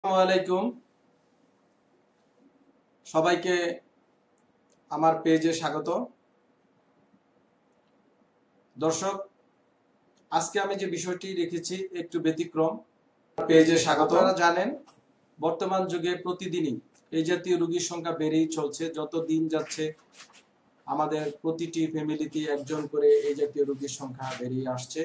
আসসালামু আলাইকুম সবাইকে আমার পেজে স্বাগত। দর্শক, আজকে আমি যে বিষয়টি রেখেছি একটু ব্যতিক্রম। পেজে স্বাগত। আপনারা জানেন বর্তমান যুগে প্রতিদিনই এই জাতীয় রোগীর সংখ্যা বেড়েই চলছে। যত দিন যাচ্ছে আমাদের প্রতিটি ফ্যামিলিতে একজন করে এই জাতীয় রোগীর সংখ্যা বেড়েই আসছে,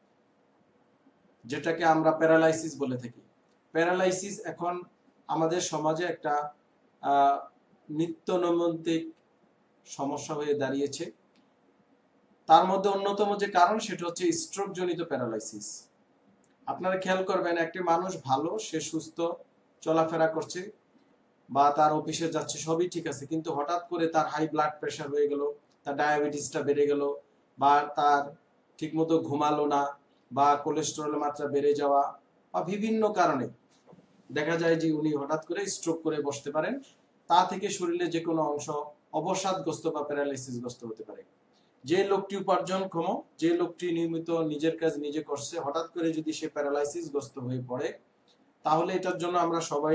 যেটাকে আমরা প্যারালাইসিস বলে থাকি। প্যারালাইসিস এখন আমাদের সমাজে একটা নিত্য নৈমিত্তিক সমস্যা হয়ে দাঁড়িয়েছে। তার মধ্যে অন্যতম যে কারণ সেটা হচ্ছে স্ট্রোক জনিত প্যারালাইসিস। আপনারা খেয়াল করবেন, একটি মানুষ ভালো, সে সুস্থ চলাফেরা করছে বা তার অফিসে যাচ্ছে, সবই ঠিক আছে, কিন্তু হঠাৎ করে তার হাই ব্লাড প্রেশার হয়ে গেল, তার ডায়াবেটিসটা বেড়ে গেল, বা তার ঠিকমতো ঘুমালো না, বা কোলেস্টেরলের মাত্রা বেড়ে যাওয়া, বা বিভিন্ন কারণে দেখা যায় যে উনি হঠাৎ করে স্ট্রোক করে বসতে পারেন। তা থেকে শরীরে যে কোনো অংশ অবসাদগ্রস্ত বা প্যারালাইসিসগ্রস্ত হতে পারে। যে লোকটি উপার্জনক্ষম, যে লোকটি নিয়মিত নিজের কাজ নিজে করছে, হঠাৎ করে যদি সে প্যারালাইসিসগ্রস্ত হয়ে পড়ে, তাহলে এটার জন্য আমরা সবাই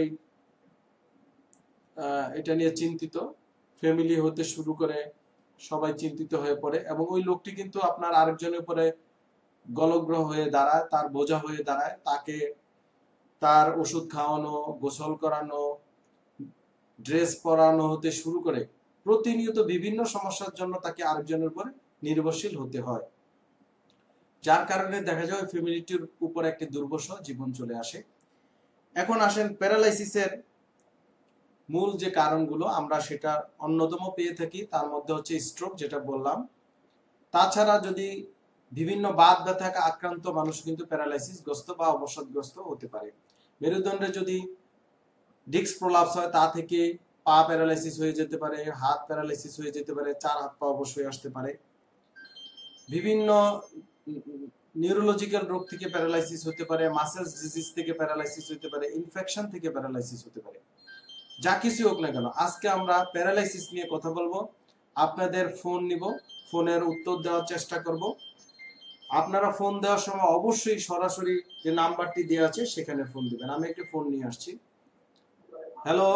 এটা নিয়ে চিন্তিত। ফ্যামিলি হতে শুরু করে সবাই চিন্তিত হয়ে পড়ে, এবং ওই লোকটি কিন্তু আপনার আরেকজনের উপরে গলগ্রহ হয়ে দাঁড়ায়, তার বোঝা হয়ে দাঁড়ায়। তাকে তার ওষুধ খাওয়ানো, গোসল করানো, ড্রেস পরানো হতে শুরু করে প্রতিনিয়ত বিভিন্ন সমস্যার জন্য তাকে আরেকজনের উপর নির্ভরশীল হতে হয়, যার কারণে দেখা যায় ফ্যামিলিটির উপর একটি দুর্বশা জীবন চলে আসে। এখন আসেন প্যারালাইসিসের মূল যে কারণগুলো, আমরা সেটা অন্যতম পেয়ে থাকি। তার মধ্যে হচ্ছে স্ট্রোক, যেটা বললাম। তাছাড়া যদি বিভিন্ন বাত ব্যথা আক্রান্ত মানুষ কিন্তু প্যারালাইসিস গ্রস্ত বা অবসাদগ্রস্ত হতে পারে। মেরুদণ্ডে যদি ডিস্ক প্রলাপস হয়, তা থেকে পা প্যারালাইসিস হয়ে যেতে পারে, হাত প্যারালাইসিস হয়ে যেতে পারে, চার হাত পা অবশ্যই আসতে পারে। বিভিন্ন নিউরোলজিক্যাল রোগ থেকে প্যারালাইসিস হতে পারে, মাসেলস ডিজিজ থেকে প্যারালাইসিস হতে পারে, ইনফেকশন থেকে প্যারালাইসিস হতে পারে। যা কিছু হোক না কেন, আজকে আমরা প্যারালাইসিস নিয়ে কথা বলবো। আপনাদের ফোন নিব, ফোনের উত্তর দেওয়ার চেষ্টা করব। আপনারা ফোন দেওয়ার সময় অবশ্যই সরাসরি যে নাম্বারটি দেওয়া আছে সেখানে ফোন দিবেন। আমি একটি ফোন নিয়ে আসছি। হ্যালো।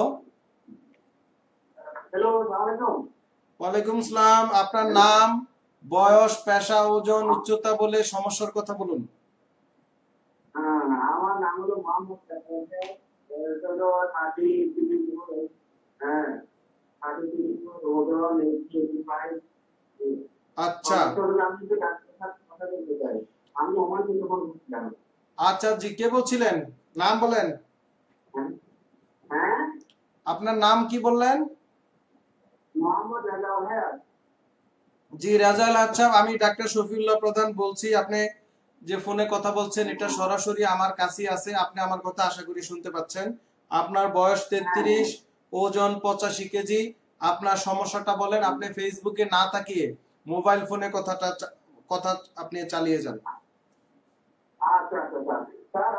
ওয়ালাইকুম আসসালাম। আপনার নাম, বয়স, পেশা, ওজন, উচ্চতা বলে সমস্যার কথা বলুন। আমার নাম হলো মোহাম্মদ হলো 30 হ্যাঁ 30 আচ্ছা আমি আমার কিন্তু ফোন করছিলাম। আচ্ছা জি, কে বলছিলেন? নাম বলেন। হ্যাঁ, আপনার নাম কি বললেন? মোহাম্মদ রাজাউল হায়াত। জি রাজাল। আচ্ছা, আমি ডাক্তার শফিউল্লাহ প্রধান বলছি। আপনি যে ফোনে কথা বলছেন এটা সরাসরি আমার কাছেই আছে। আপনি আমার কথা আশা করি শুনতে পাচ্ছেন। আপনার বয়স 33, ওজন 85 কেজি। আপনার সমস্যাটা বলেন। আপনি ফেসবুকে না তাকিয়ে মোবাইল ফোনে কথা আপনি চালিয়ে যান। আচ্ছা আচ্ছা আচ্ছা। স্যার,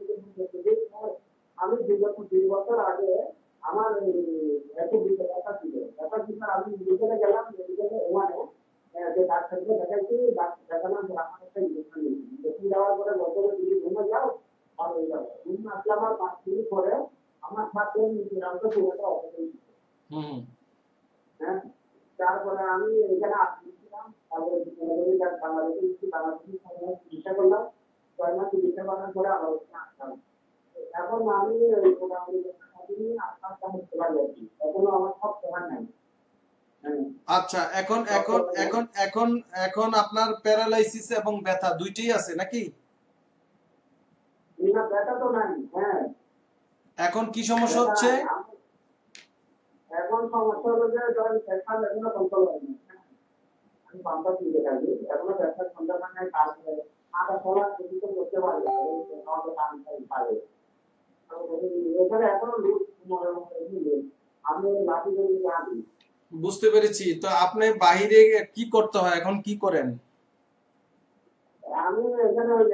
আমি বিগত 2 বছর আগে আমার একটু ব্যথা ছিল। ব্যথা ছিল, আমি মেডিকেলে গেলাম। মেডিকেলে ওখানে যে ডাক্তারকে দেখাইছি, দেখালাম যে আমার একটা ইনজেকশন নিয়েছি। ইনজেকশন দেওয়ার পরে বছরে যদি ঘুমে যাও ভালো হয়ে যাবে। ঘুম আসলে আমার 5 মিনিট পরে আমার সাথে নিচেরান্ত পুরোটা অপারেশন। হুম। হ্যাঁ, তারপরে আমি এখানে আসছিলাম। তারপরে বাংলাদেশে চিকিৎসা করলাম। 6 মাস চিকিৎসা করার পরে আবার আসলাম। এখন আমি ওই মোটামুটি আপনার কাছে চলে যাচ্ছি। এখনো আমার সব সময় নাই। আচ্ছা, এখন এখন এখন এখন এখন আপনার প্যারালাইসিস এবং ব্যথা দুইটাই আছে নাকি? না, ব্যথা তো নাই। হ্যাঁ, এখন কি সমস্যা হচ্ছে? এখন সমস্যা হলো যে ধরেন প্রেশার এখনো কন্ট্রোল হয়নি। আমি বাম্পার দিকে থাকি, এখনো প্রেশার কন্ট্রোল হয় নাই। তারপরে আটা চলা কিছু তো করতে পারি না, আমাকে টান পারে। এখানে এখনো লুজ মনে মনে আমি লাঠি ধরে আছি। বুঝতে পেরেছি। তো আপনি বাহিরে কি করতে হয়, এখন কি করেন? আমি এখানে ওই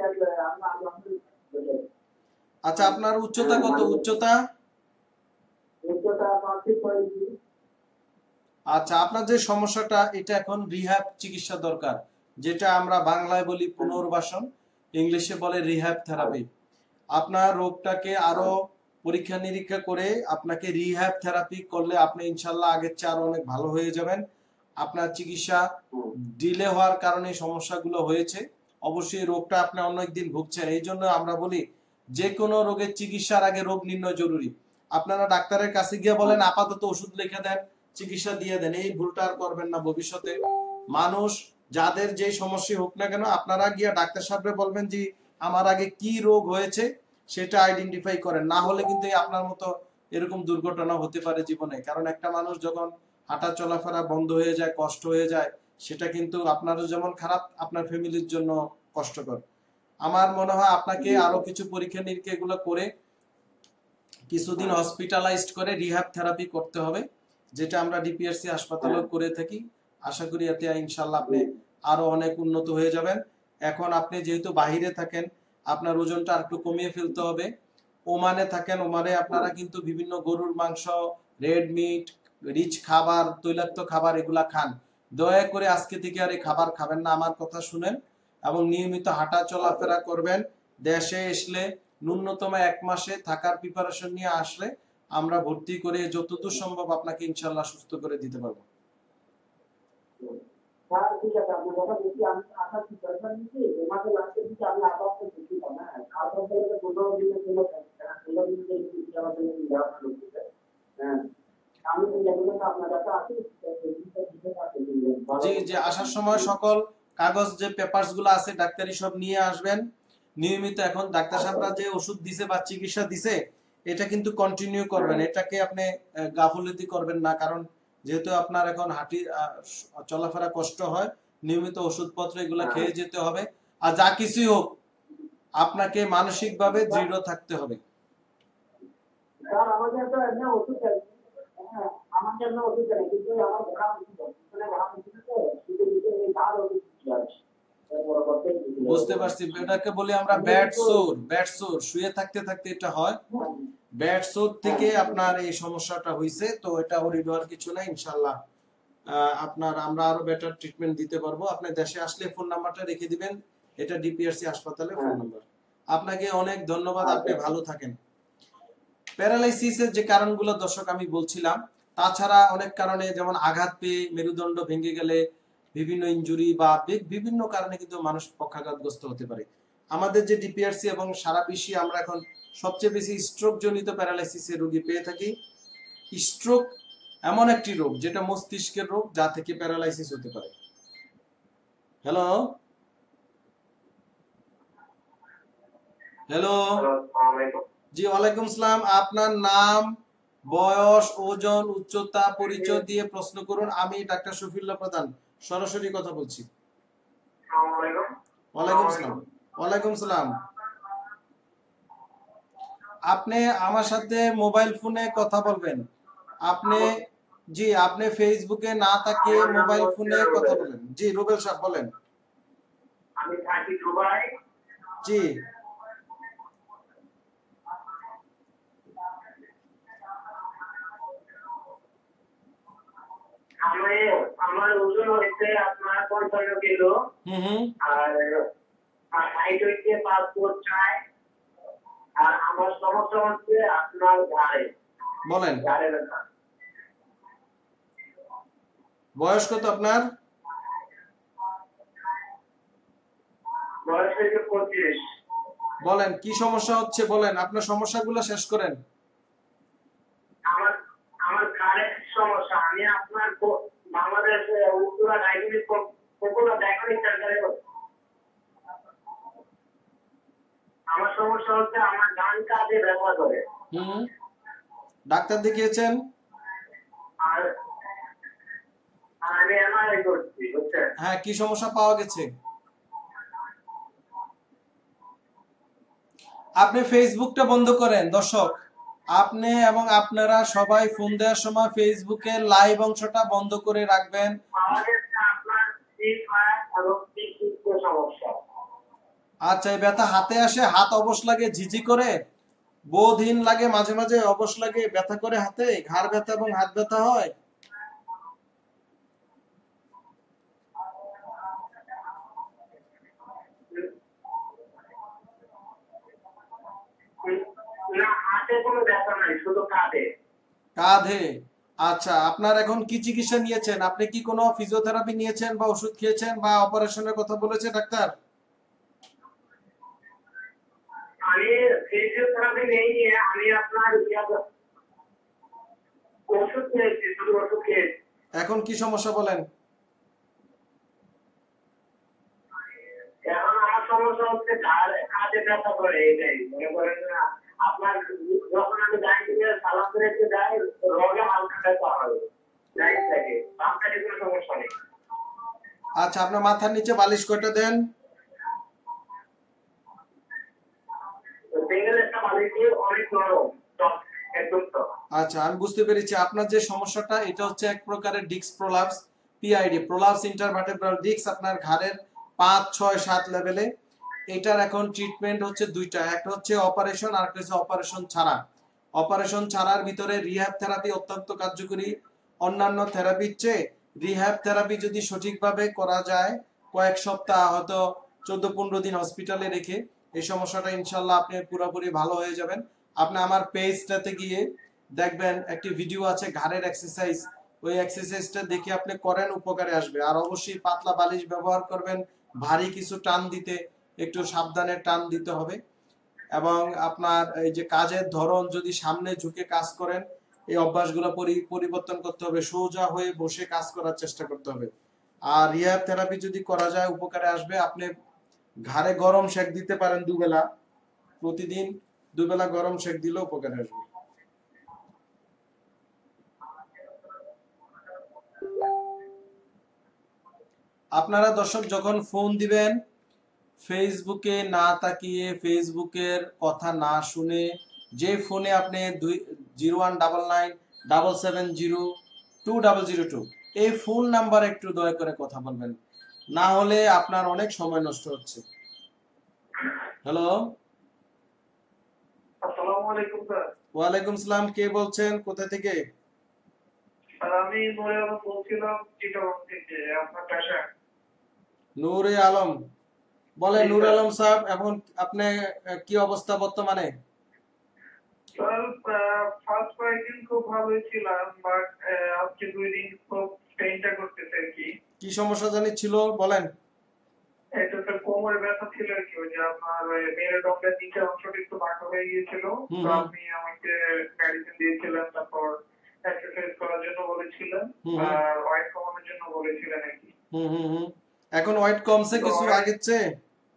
আচ্ছা, আপনার উচ্চতা কত? উচ্চতা? উচ্চতা 5 feet 6 inches। আচ্ছা, আপনার যে সমস্যাটা এটা এখন রিহ্যাব চিকিৎসা দরকার, যেটা আমরা বাংলায় বলি পুনর্বাসন, ইংলিশে বলে রিহ্যাব থেরাপি। আপনার রোগটাকে আরো পরীক্ষা নিরীক্ষা করে আপনাকে রিহ্যাব থেরাপি করলে আপনি ইনশাল্লাহ আগের চেয়ে আরো অনেক ভালো হয়ে যাবেন। আপনার চিকিৎসা ডিলে হওয়ার কারণে সমস্যাগুলো হয়েছে। অবশ্যই রোগটা আপনি অনেক দিন ভুগছেন, এই জন্য আমরা বলি যে কোনো রোগের চিকিৎসার আগে রোগ নির্ণয় জরুরি। আপনারা ডাক্তারের কাছে গিয়ে বলেন আপাতত ওষুধ লিখে দেন, চিকিৎসা দিয়ে দেন, এই ভুলটা আর করবেন না ভবিষ্যতে। মানুষ যাদের যে সমস্যা হোক না কেন, আপনারা গিয়ে ডাক্তার সাহেবরে বলবেন যে আমার আগে কি রোগ হয়েছে সেটা আইডেন্টিফাই করেন, না হলে কিন্তু আপনার মতো এরকম দুর্ঘটনা হতে পারে জীবনে। কারণ একটা মানুষ যখন হাঁটা চলাফেরা বন্ধ হয়ে যায়, কষ্ট হয়ে যায়, সেটা কিন্তু আপনারও যেমন খারাপ, আপনার ফ্যামিলির জন্য কষ্টকর। আমার মনে হয় আপনাকে আরো কিছু পরীক্ষা নিরীক্ষা এগুলো করে কিছুদিন হসপিটালাইজড করে রিহ্যাব থেরাপি করতে হবে, যেটা আমরা ডিপিআরসি হাসপাতালেও করে থাকি। আশা করি এতে ইনশাল্লাহ আপনি আরো অনেক উন্নত হয়ে যাবেন। এখন আপনি যেহেতু বাহিরে থাকেন, আপনার ওজনটা আর একটু কমিয়ে ফেলতে হবে। ওমানে থাকেন, ওমানে আপনারা কিন্তু বিভিন্ন গরুর মাংস, রেড মিট, রিচ খাবার, তৈলাক্ত খাবার এগুলা খান। দয়া করে আজকে থেকে আর এই খাবার খাবেন না, আমার কথা শুনেন, এবং নিয়মিত হাঁটা চলাফেরা করবেন। দেশে আসলে ন্যূনতম 1 মাসে থাকার প্রিপারেশন নিয়ে আসলে আমরা ভর্তি করে যতদূর সম্ভব আপনাকে ইনশাল্লাহ সুস্থ করে দিতে পারবো। হ্যাঁ ঠিক আছে, আপনার কথা বলছি। আমি আসার প্রিপারেশন নিচ্ছি, তোমাকে লাস্টের দিকে আমি আবার তো বুঝি না, তারপর থেকে 15 দিনের জন্য থাকছে না, 15 দিনের জন্য আমার জন্য দেওয়া হচ্ছে। হ্যাঁ আমি তো যেগুলো আপনার কাছে আসি জি জি, আসার সময় সকল কাগজ যে পেপারস গুলো আছে ডাক্তারি সব নিয়ে আসবেন। নিয়মিত এখন ডাক্তার সাহেবরা যে ওষুধ দিছে বা চিকিৎসা দিছে এটা কিন্তু কন্টিনিউ করবেন, এটাকে আপনি গাফিলতি করবেন না। কারণ যেহেতু আপনার এখন হাঁটি চলাফেরা কষ্ট হয়, নিয়মিত ওষুধপত্র এগুলো খেয়ে যেতে হবে। আর যা কিছুই হোক আপনাকে মানসিকভাবে দৃঢ় থাকতে হবে। স্যার আমাদের তো এমনি ওষুধ চাই, হ্যাঁ আমার জন্য ওষুধ চাই, কিন্তু আমার ঘোড়া ওষুধ মানে ঘোড়া ওষুধ তো শুধু দিতে এই তার ওষুধ আছে। বুঝতে পারছি, এটাকে বলি আমরা ব্যাড সোর। ব্যাড সোর শুয়ে থাকতে থাকতে এটা হয়, ব্যাড সোর থেকে আপনার এই সমস্যাটা হয়েছে। তো এটা ওরি দেওয়ার কিছু নাই ইনশাল্লাহ। আপনার আমরা আরো বেটার ট্রিটমেন্ট দিতে পারবো। আপনি দেশে আসলে ফোন নাম্বারটা রেখে দিবেন, এটা ডিপিআরসি হাসপাতালে ফোন নাম্বার। আপনাকে অনেক ধন্যবাদ, আপনি ভালো থাকেন। প্যারালাইসিসের যে কারণগুলো দর্শক আমি বলছিলাম, তাছাড়া অনেক কারণে, যেমন আঘাত পেয়ে মেরুদণ্ড ভেঙে গেলে, বিভিন্ন ইনজুরি বা বিভিন্ন কারণে কিন্তু মানুষ পক্ষাঘাতগ্রস্ত হতে পারে। আমাদের যে ডিপিআরসি এবং সারা বিশ্বে আমরা এখন সবচেয়ে বেশি স্ট্রোক জনিত প্যারালাইসিসের রোগী পেয়ে থাকি। স্ট্রোক এমন একটি রোগ যেটা মস্তিষ্কের রোগ, যা থেকে প্যারালাইসিস হতে পারে। হ্যালো হ্যালো জি, ওয়ালাইকুম সালাম। আপনার নাম, বয়স, ওজন, উচ্চতা, পরিচয় দিয়ে প্রশ্ন করুন। আমি ডাক্তার শফিউল্লাহ প্রধান, সরাসরি কথা বলছি। ওয়ালাইকুম সালাম। ওয়ালাইকুম সালাম। আপনি আমার সাথে মোবাইল ফোনে কথা বলবেন। আপনি, জি আপনি ফেসবুকে না তাকিয়ে মোবাইল ফোনে কথা বলেন। জি রুবেল সাহেব বলেন। আমি থাকি দুবাই। জি আমার ওজন হচ্ছে আপনার 55 কিলো। আর হাইট হচ্ছে 5 ফুট 4। আর আমার সমস্যা হচ্ছে আপনার ঘাড়ে। বলেন। ঘাড়ে ব্যথা। বয়স কত আপনার? বয়স হচ্ছে 25। বলেন কি সমস্যা হচ্ছে, বলেন আপনার সমস্যাগুলো শেষ করেন। আমার আমার ঘাড়ের সমস্যা। আমি আপনার বাংলাদেশে উত্তরা ডায়াগনস্টিক পপুলার ডায়াগনস্টিক সেন্টারে আমার সমস্যা হচ্ছে আমার ডান কাঁধে ব্যথা করে। ডাক্তার দেখিয়েছেন? আর আমি এমআরআই করছি, বুঝছেন? হ্যাঁ, কি সমস্যা পাওয়া গেছে? আপনি ফেসবুকটা বন্ধ করেন দর্শক। আপনি এবং আপনারা সবাই ফোন দেওয়ার সময় ফেসবুকের লাইভ অংশটা বন্ধ করে রাখবেন। আচ্ছা, এই ব্যথা হাতে আসে, হাত অবশ লাগে, ঝিঝি করে, বোধহীন লাগে, মাঝে মাঝে অবশ লাগে, ব্যথা করে হাতে, ঘাড় ব্যথা এবং হাত ব্যথা হয়। না, হাতে হাতে কোনো ব্যথা নাই, শুধু কাঁধে। কাঁধে। আচ্ছা, আপনার এখন কি চিকিৎসা নিয়েছেন? আপনি কি কোনো ফিজিওথেরাপি নিয়েছেন বা ওষুধ খেয়েছেন বা অপারেশনের কথা বলেছে ডাক্তার? আমি ফিজিওথেরাপি নেইনি, আমি আপনার ওষুধ খেয়েছি, শুধু ওষুধ খেয়েছি। এখন কি সমস্যা বলেন? এখন আমার সমস্যা হচ্ছে কাঁধে ব্যথা করে, এটাই মনে করেন না। আপনার যখন আমি ডাইন দিকে সালাম করে যাই, রগে হালকা ব্যথা হয় ডাইন থেকে, বাম সাইডে কোনো সমস্যা নেই। আচ্ছা, আপনার মাথার নিচে বালিশ কয়টা দেন? সিঙ্গেল একটা বালিশ দিয়ে অনেক নরম, সফট, একদম সফট। আচ্ছা, আমি বুঝতে পেরেছি আপনার যে সমস্যাটা এটা হচ্ছে এক প্রকারের disc prolapse, PID, prolapse intervertebral disc, আপনার ঘাড়ের 5, 6, 7 লেভেলে। এটার এখন ট্রিটমেন্ট হচ্ছে দুইটা, একটা হচ্ছে অপারেশন আর একটা হচ্ছে অপারেশন ছাড়া। অপারেশন ছাড়ার ভিতরে রিহ্যাব থেরাপি অত্যন্ত কার্যকরী। অন্যান্য থেরাপির চেয়ে রিহ্যাব থেরাপি যদি সঠিকভাবে করা যায়, কয়েক সপ্তাহ হয়তো 14-15 দিন হসপিটালে রেখে এই সমস্যাটা ইনশাল্লাহ আপনি পুরোপুরি ভালো হয়ে যাবেন। আপনি আমার পেজটাতে গিয়ে দেখবেন একটি ভিডিও আছে ঘাড়ের এক্সারসাইজ, ওই এক্সারসাইজটা দেখে আপনি করেন, উপকারে আসবে। আর অবশ্যই পাতলা বালিশ ব্যবহার করবেন, ভারী কিছু টান দিতে একটু সাবধানে টান দিতে হবে। এবং আপনার এই যে কাজের ধরন, যদি সামনে ঝুঁকে কাজ করেন, এই অভ্যাসগুলো পরিবর্তন করতে হবে, সোজা হয়ে বসে কাজ করার চেষ্টা করতে হবে। আর রিহ্যাব থেরাপি যদি করা যায় উপকারে আসবে। আপনি ঘাড়ে গরম সেক দিতে পারেন দুবেলা, প্রতিদিন দুবেলা গরম সেক দিলে উপকারে আসবে। আপনারা দর্শক যখন ফোন দিবেন, ফেসবুকে না তাকিয়ে, ফেসবুকের কথা না শুনে, যে ফোনে আপনি 019977020002 এই ফোন নাম্বার একটু দয়া করে কথা বলবেন, না হলে আপনার অনেক সময় নষ্ট হচ্ছে। হ্যালো, আসসালামু আলাইকুম স্যার। ওয়ালাইকুম সালাম, কে বলছেন, কোথা থেকে? স্যার আমি নূরে আলম বলছিলাম চিটাগং থেকে, আপনার পেশা। নূরে আলম, বলেন জি নূর স্যার। আলম সাহেব, এখন আপনি কি অবস্থা বর্তমানে? স্যার ফার্স্ট কয়েকদিন খুব ভালোই ছিলাম, বাট আজকে 2 দিন খুব পেইনটা করতেছে আর কি। কি সমস্যা জানি ছিল বলেন। এটা স্যার কোমরে ব্যথা ছিল আর কি, ওই যে আপনার মেরুদণ্ডের নিচের অংশটা একটু বাঁকা হয়ে গিয়েছিল। হুম তো হুম আপনি আমাকে মেডিসিন দিয়েছিলেন, তারপর এক্সারসাইজ করার জন্য বলেছিলেন, হুম হুম আর ওয়েট কমানোর জন্য বলেছিলেন আর কি। হুম হুম হুম। এখন ওয়েট কমছে তো কিছু আগের চেয়ে?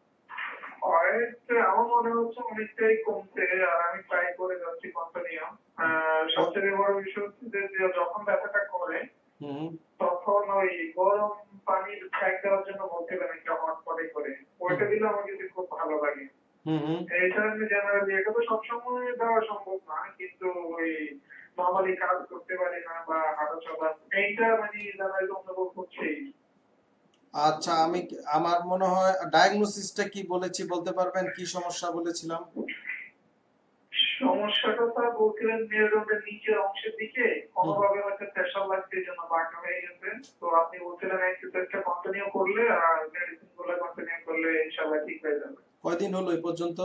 ওয়েট আমার মনে হচ্ছে অনেকটাই কমছে, আর আমি ট্রাই করে যাচ্ছি কন্টিনিউ। সবচেয়ে বড় বিষয় হচ্ছে যে যখন ব্যথাটা করে হুম তখন ওই গরম পানির ছ্যাঁক দেওয়ার জন্য বলছিলেন একটা হট পটে করে, ওইটা দিলে আমার কাছে খুব ভালো লাগে। হুম হুম। এছাড়া আমি জেনারেলি এটা তো সবসময় দেওয়া সম্ভব না, কিন্তু ওই নর্মালি কাজ করতে পারি না বা হাঁটা চলা, এইটা মানে জেনারেলি অনুভব হচ্ছেই। আচ্ছা, আমার মনে হয় ডায়াগনোসিসটা কি বলেছি বলতে পারবেন, কি সমস্যা বলেছিলাম? সমস্যাটা স্যার বলছিলেন মেরুদণ্ডের নিচের অংশের দিকে হুম কোনোভাবে হয়তো প্রেশার লাগছে, এই জন্য বাঁকা হয়ে গেছে। তো আপনি বলছিলেন এক্সারসাইজটা কন্টিনিউ করলে আর মেডিসিন গুলো কন্টিনিউ করলে ইনশাআল্লাহ ঠিক হয়ে যাবে। কয়দিন হলো এই পর্যন্ত?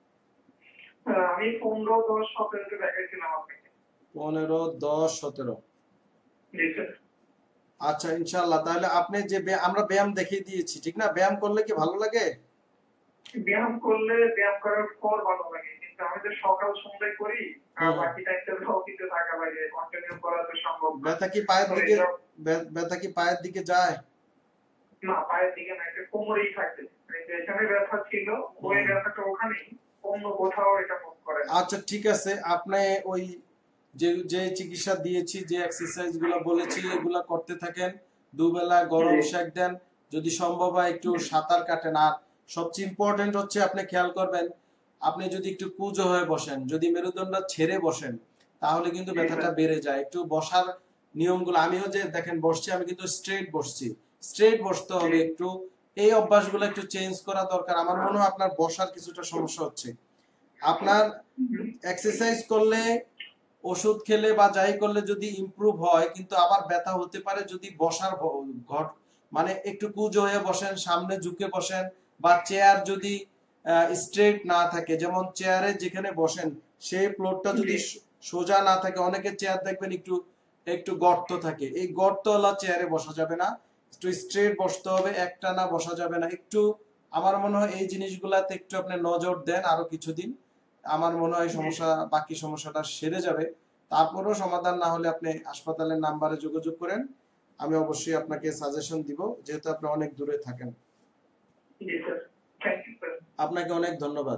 আমি 15, 10, 17 কে দেখাইছিলাম আপনাকে। 15, 10, 17। জি স্যার। আচ্ছা, ইনশাল্লাহ। তাহলে আপনি যে আমরা ব্যায়াম দেখিয়ে দিয়েছি, ঠিক না? ব্যায়াম করলে কি ভালো লাগে? ব্যায়াম করলে ব্যায়াম করার পর ভালো লাগে, কিন্তু আমি তো সকাল সন্ধ্যায় করি, আর হুম। বাকি টাইমটা তো অফিসে থাকা লাগে, কন্টিনিউ করা তো সম্ভব না। ব্যথা কি পায়ের তো দিকে, এইসব ব্যথা কি পায়ের দিকে যায়? না, পায়ের দিকে না, এটা কোমরেই থাকে। এই যে এখানে ব্যথা ছিল, ওই হুম। ব্যথাটা ওখানেই, অন্য কোথাও এটা মুভ করে না। আচ্ছা, ঠিক আছে। আপনি ওই যে যে চিকিৎসা দিয়েছি, যে এক্সারসাইজ গুলো বলেছি, এগুলা করতে থাকেন। দুবেলা গরম জি সেক দেন, যদি সম্ভব হয় একটু সাঁতার কাটেন। আর সবচেয়ে ইম্পর্টেন্ট হচ্ছে আপনি খেয়াল করবেন, আপনি যদি একটু কুঁজো হয়ে বসেন, যদি মেরুদণ্ড ছেড়ে বসেন, তাহলে কিন্তু জি ব্যথাটা স্যার। বেড়ে যায়। একটু বসার নিয়মগুলো, আমিও যে দেখেন বসছি, আমি কিন্তু স্ট্রেট বসছি, স্ট্রেট বসতে জি হবে একটু। এই অভ্যাসগুলো একটু চেঞ্জ করা দরকার। আমার মনে হয় আপনার বসার কিছুটা সমস্যা হচ্ছে। আপনার এক্সারসাইজ করলে, ওষুধ খেলে বা যাই করলে যদি ইমপ্রুভ হয়, কিন্তু আবার ব্যথা হতে পারে যদি বসার ঘট, মানে একটু কুঁজো হয়ে বসেন, সামনে ঝুঁকে বসেন, বা চেয়ার যদি স্ট্রেট না থাকে, যেমন চেয়ারে যেখানে বসেন সেই ফ্লোরটা যদি সোজা না থাকে, অনেকের চেয়ার দেখবেন একটু একটু গর্ত থাকে, এই গর্তওয়ালা চেয়ারে বসা যাবে না, একটু স্ট্রেট বসতে হবে, একটানা বসা যাবে না। একটু আমার মনে হয় এই জিনিসগুলাতে একটু আপনি নজর দেন আরো কিছুদিন, আমার মনে হয় সমস্যা, বাকি সমস্যাটা সেরে যাবে। তারপরেও সমাধান না হলে আপনি হাসপাতালের নাম্বারে যোগাযোগ করেন, আমি অবশ্যই আপনাকে সাজেশন দিব, যেহেতু আপনি অনেক দূরে থাকেন। আপনাকে অনেক ধন্যবাদ।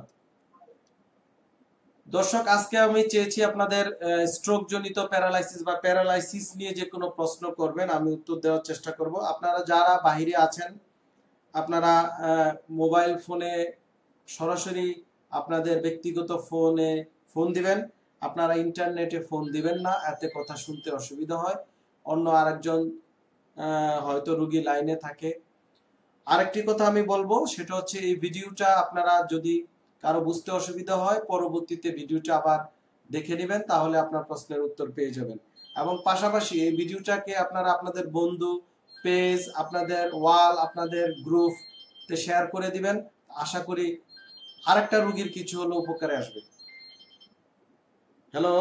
দর্শক, আজকে আমি চেয়েছি আপনাদের স্ট্রোক জনিত প্যারালাইসিস বা প্যারালাইসিস নিয়ে যে কোনো প্রশ্ন করবেন, আমি উত্তর দেওয়ার চেষ্টা করব। আপনারা যারা বাইরে আছেন, আপনারা মোবাইল ফোনে সরাসরি আপনাদের ব্যক্তিগত ফোনে ফোন দিবেন, আপনারা ইন্টারনেটে ফোন দিবেন না, এতে কথা শুনতে অসুবিধা হয়, অন্য আরেকজন হয়তো রোগী লাইনে থাকে। আরেকটি কথা আমি বলবো, সেটা হচ্ছে এই ভিডিওটা আপনারা যদি কারো বুঝতে অসুবিধা হয়, পরবর্তীতে ভিডিওটা আবার দেখে নেবেন, তাহলে আপনার প্রশ্নের উত্তর পেয়ে যাবেন। এবং পাশাপাশি এই ভিডিওটাকে আপনারা আপনাদের বন্ধু পেজ, আপনাদের ওয়াল, আপনাদের গ্রুপে শেয়ার করে দিবেন। আশা করি আরেকটা রোগীর কিছু হলো উপকারে আসবে। হ্যালো,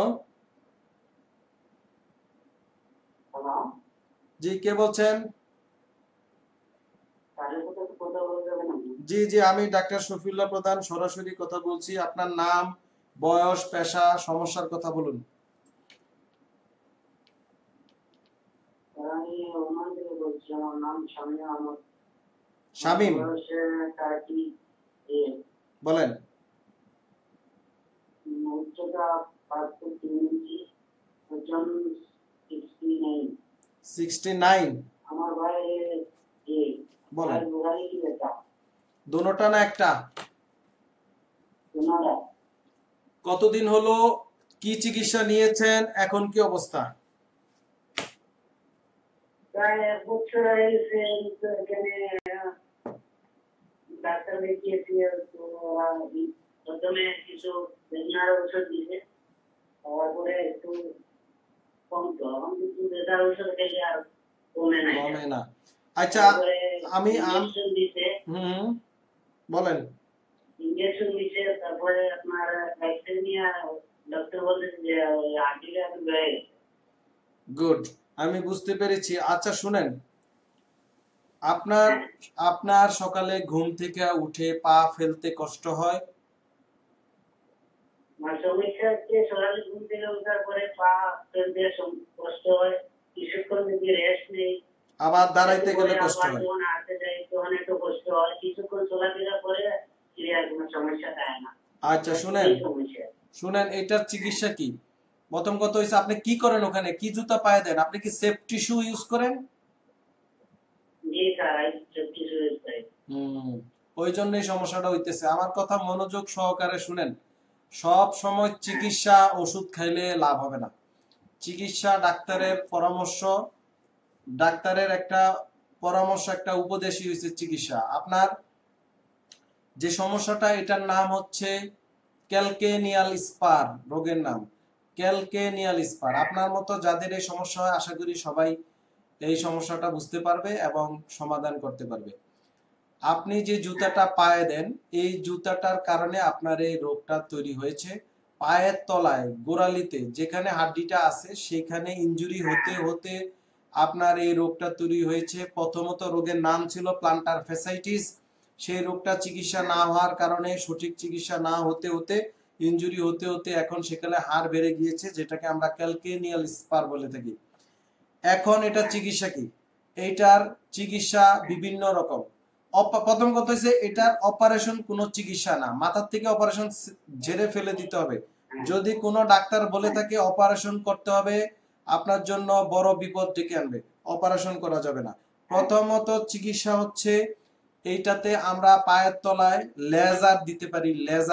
জি কে বলছেন? জি জি, আমি ডাক্তার শফিউল্লাহ প্রধান, সরাসরি কথা বলছি। আপনার নাম, বয়স, পেশা, সমস্যার কথা বলুন। আমি ওমান থেকে বলছি, আমার নাম শামীম আহমদ। শামীম, বলেন। উচ্চতা 5'3" ওজন 69। 69? আমার ভাই বলেন। ভাই কি বেটা? দুটোটা না একটা? দুটোটা। কতদিন হলো, কি চিকিৎসা নিয়েছেন, এখন কি অবস্থা? প্রায় 1 বছর হয়েছে এখানে ডাক্তার দেখিয়েছি। তো প্রথমে কিছু বেদনার ওষুধ দিয়েছে, তারপরে একটু কমতো, এখন কিন্তু বেদনার ওষুধ খেলে আর কমে না। আচ্ছা, আমি ইঞ্জেকশন দিতে বলেন। ইঞ্জেকশন দিতে, তারপরে আপনার ভ্যাকসিন নিয়ে ডক্টর বললেন যে আর্টিকে আপনি হয়ে গেছে। গুড, আমি বুঝতে পেরেছি। আচ্ছা শুনেন, আপনার সকালে ঘুম থেকে উঠে পা ফেলতে কষ্ট হয়? সমস্যা হচ্ছে সকালে ঘুম থেকে ওঠার পরে পা ফেলতে কষ্ট হয়, কিছুক্ষণ যদি রেস্ট নেই, আবার দাঁড়াইতে গেলে কষ্ট হয়, যখন হাঁটতে যাই তখন একটু কষ্ট হয়, কিছুক্ষণ চলাফেরা করে ক্লিয়ার কোনো সমস্যা থাকে না। আচ্ছা শুনেন, এটার চিকিৎসা কি? প্রথম কথা হইছে, আপনি কি করেন ওখানে, কি জুতা পায়ে দেন? আপনি কি সেফটি শু ইউজ করেন? জি স্যার, সেফটি শু ইউজ করি। ওই জন্যই সমস্যাটা হইতেছে। আমার কথা মনোযোগ সহকারে শুনেন। সব সময় চিকিৎসা ওষুধ খাইলে লাভ হবে না। চিকিৎসা ডাক্তারের পরামর্শ, ডাক্তারের একটা পরামর্শ, একটা উপদেশই হইছে চিকিৎসা। আপনার যে সমস্যাটা, এটার নাম হচ্ছে ক্যালকেনিয়াল স্পার, রোগের নাম ক্যালকেনিয়াল স্পার। আপনার মতো যাদের এই সমস্যা হয়, আশা করি সবাই এই সমস্যাটা বুঝতে পারবে এবং সমাধান করতে পারবে। আপনি যে জুতাটা পায়ে দেন, এই জুতাটার কারণে আপনার এই রোগটা তৈরি হয়েছে। পায়ের তলায় গোড়ালিতে যেখানে হাড্ডিটা আছে, সেখানে ইনজুরি হতে হতে আপনার এই রোগটা তৈরি হয়েছে। প্রথমত রোগের নাম ছিল প্লান্টার ফ্যাসাইটিস। সেই রোগটা চিকিৎসা না হওয়ার কারণে, সঠিক চিকিৎসা না হতে হতে, ইনজুরি হতে হতে এখন সেখানে হাড় বেড়ে গিয়েছে, যেটাকে আমরা ক্যালকেনিয়াল স্পার বলে থাকি। এখন এটা চিকিৎসা কি? এইটার চিকিৎসা বিভিন্ন রকম। প্রথম কথা হচ্ছে, এটার অপারেশন কোনো চিকিৎসা না, মাথার থেকে অপারেশন ঝেড়ে ফেলে দিতে হবে। যদি কোনো ডাক্তার বলে থাকে অপারেশন করতে হবে, আপনার জন্য বড় বিপদ ডেকে আনবে, অপারেশন করা যাবে না। প্রথমত চিকিৎসা হচ্ছে, এইটাতে আমরা পায়ের তলায় লেজার দিতে পারি,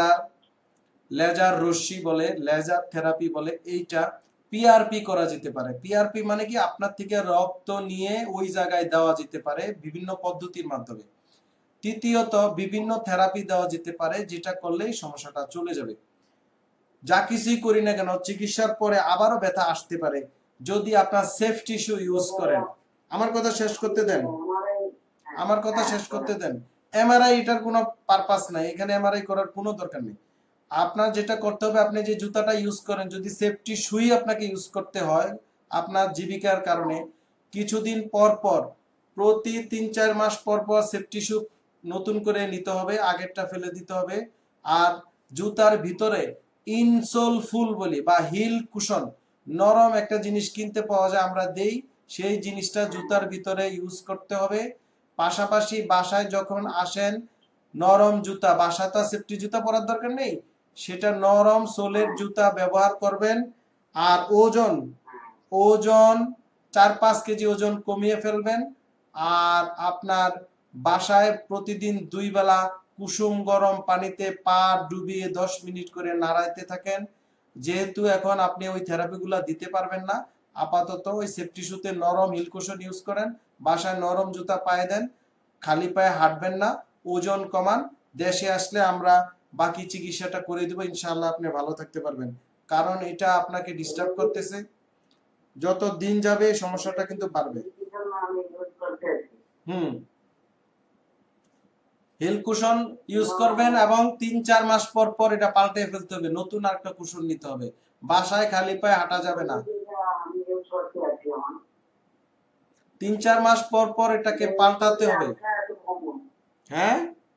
লেজার রশ্মি বলে, লেজার থেরাপি বলে। এইটা পিআরপি করা যেতে পারে। পিআরপি মানে কি, আপনার থেকে রক্ত নিয়ে ওই জায়গায় দেওয়া যেতে পারে বিভিন্ন পদ্ধতির মাধ্যমে। তৃতীয়ত বিভিন্ন থেরাপি দেওয়া যেতে পারে, যেটা করলেই সমস্যাটা চলে যাবে। যা কিছুই করি না কেন, চিকিৎসার পরে আবারও ব্যথা আসতে পারে যদি আপনার সেফ টিস্যু ইউজ করেন। আমার কথা শেষ করতে দেন। এমআরআই এটার কোনো পারপাস নাই, এখানে এমআরআই করার কোনো দরকার নেই। আপনার যেটা করতে হবে, আপনি যে জুতাটা ইউজ করেন, যদি সেফটি শুই আপনাকে ইউজ করতে হয় আপনার জীবিকার কারণে, কিছুদিন পর পর, প্রতি 3-4 মাস পর পর সেফটি শু নতুন করে নিতে হবে, আগেরটা ফেলে দিতে হবে। আর জুতার ভিতরে ইনসোল ফুল বলি বা হিল কুশন, নরম একটা জিনিস কিনতে পাওয়া যায়, আমরা দেই, সেই জিনিসটা জুতার ভিতরে ইউজ করতে হবে। পাশাপাশি বাসায় যখন আসেন, নরম জুতা, বাসায় তো সেফটি জুতা পরার দরকার নেই, সেটা নরম সোলের জুতা ব্যবহার করবেন। আর ওজন ওজন 4-5 কেজি ওজন কমিয়ে ফেলবেন। আর আপনার বাসায় প্রতিদিন 2 বেলা কুসুম গরম পানিতে পা ডুবিয়ে 10 মিনিট করে নাড়াইতে থাকেন। যেহেতু এখন আপনি ওই থেরাপিগুলো দিতে পারবেন না, আপাতত ওই সেফটি শুতে নরম হিল কুশন ইউজ করেন, বাসায় নরম জুতা পায়ে দেন, খালি পায়ে হাঁটবেন না, ওজন কমান। দেশে আসলে আমরা বাকি চিকিৎসাটা করে দেবো, ইনশাআল্লাহ আপনি ভালো থাকতে পারবেন। কারণ এটা আপনাকে ডিস্টার্ব করতেছে, যত দিন যাবে এই সমস্যাটা কিন্তু বাড়বে। আমি ইউজ করতে আছি। হুম, হিল কুশন ইউজ করবেন এবং 3-4 মাস পর পর এটা পাল্টে ফেলতে হবে, নতুন আরেকটা কুশন নিতে হবে। বাসায় খালি পায়ে হাঁটা যাবে না। আমি ইউজ করতে আছি আমার। 3-4 মাস পর পর এটাকে পাল্টাতে হবে। হ্যাঁ,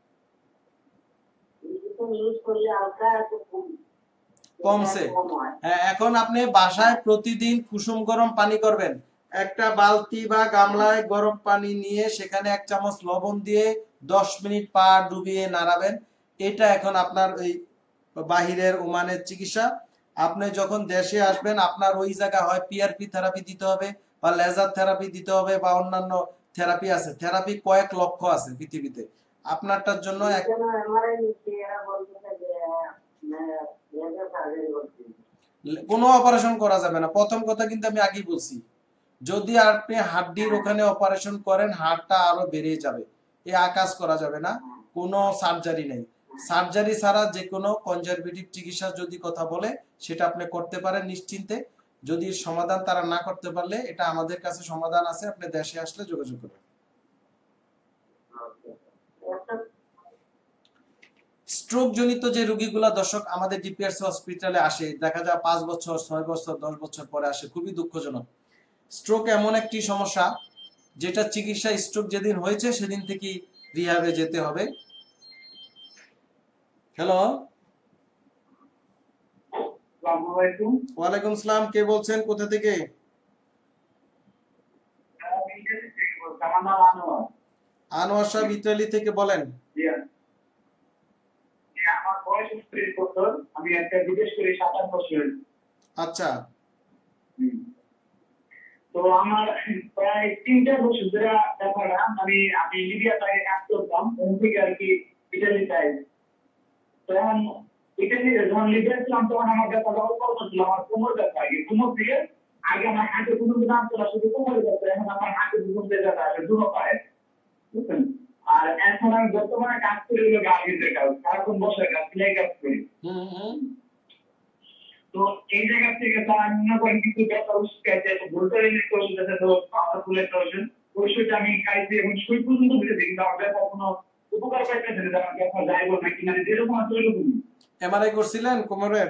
ইউজ করলে হালকা একটু কমছে। কম হয়। হ্যাঁ, এখন আপনি বাসায় প্রতিদিন কুসুম গরম পানি করবেন, একটা বালতি বা গামলায় গরম পানি নিয়ে সেখানে 1 চামচ লবণ দিয়ে 10 মিনিট পা ডুবিয়ে নাড়াবেন। এটা এখন আপনার ওই বাহিরের ওমানের চিকিৎসা। আপনি যখন দেশে আসবেন, আপনার ওই জায়গায় হয় পিআরপি থেরাপি দিতে হবে বা লেজার থেরাপি দিতে হবে বা অন্যান্য থেরাপি আছে, থেরাপি কয়েক লক্ষ আছে পৃথিবীতে। আপনারটার জন্য এমআরআই নিচ্ছে, এরা বলতেছে যে লেজার সার্জারি করতে। কোনো অপারেশন করা যাবে না। প্রথম কথা কিন্তু আমি আগেই বলছি, যদি আপনি হাড্ডির ওখানে অপারেশন করেন, হাড়টা আরো বেড়ে যাবে, এ আকাজ করা যাবে না। কোনো সার্জারি নেই, সার্জারি ছাড়া যে কোনো কনজারভেটিভ চিকিৎসা যদি কথা বলে সেটা আপনি করতে পারেন নিশ্চিন্তে। যদি সমাধান তারা না করতে পারলে, এটা আমাদের কাছে সমাধান আছে, আপনি দেশে আসলে যোগাযোগ করবেন। স্ট্রোক জনিত যে রোগীগুলা দর্শক আমাদের ডিপিআরসি হসপিটালে আসে, দেখা যায় 5 বছর, 6 বছর, 10 বছর পরে আসে, খুবই দুঃখজনক। স্ট্রোক এমন একটি সমস্যা যেটা চিকিৎসা, স্ট্রোক যেদিন হয়েছে সেদিন থেকে রিহাবে যেতে হবে। হ্যালো, ওয়ালাইকুম আসসালাম, কে বলছেন, কোথা থেকে? আনোয়ার সাহেব ইতালি থেকে, বলেন। আমার বয়স 30 বছর, আমি একটা বিদেশ করি 7-8 বছর। আচ্ছা, তো আমার প্রায় 3-4 বছর ধরে ব্যাপারটা, আমি লিবিয়াতে কাজ করতাম, ওখান থেকে আর কি ইটালিতে আই। তখন ইটালিতে যখন লিবিয়া ছিলাম তখন আমার ব্যাপারটা অল্প অল্প ছিল, আমার কোমর ব্যথা, কোমর থেকে আগে আমার হাঁটু পর্যন্ত নাম চলা, শুধু কোমরে ব্যথা, এখন আমার হাঁটু পর্যন্ত ব্যথা আছে, দুটো পায়ে, বুঝছেন। আর এখন আমি বর্তমানে কাজ করি হলো গার্গিজের কাজ, সারাক্ষণ বসে কাজ, সেলাই কাজ করি। তো এই জায়গা থেকে তারা মনে করেন কিছু ব্যাপার ওষুধ খাইছে, ভোল্টারিন একটা ওষুধ আছে, তো পাওয়ারফুল একটা ওষুধ, ওষুধটা আমি খাইছি এবং সুই পর্যন্ত দিতে, কিন্তু আমার ব্যাপার কোনো উপকার পাইতেছে না, আমার ব্যাপার যাইব না কিনা, যেরকম আছে ওইরকম। এমআরআই করছিলেন কোমরের?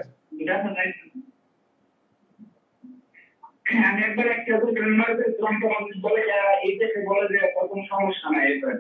আমি একবার একটা বলে এই দেশে বলে যে কোনো সমস্যা নাই এবার।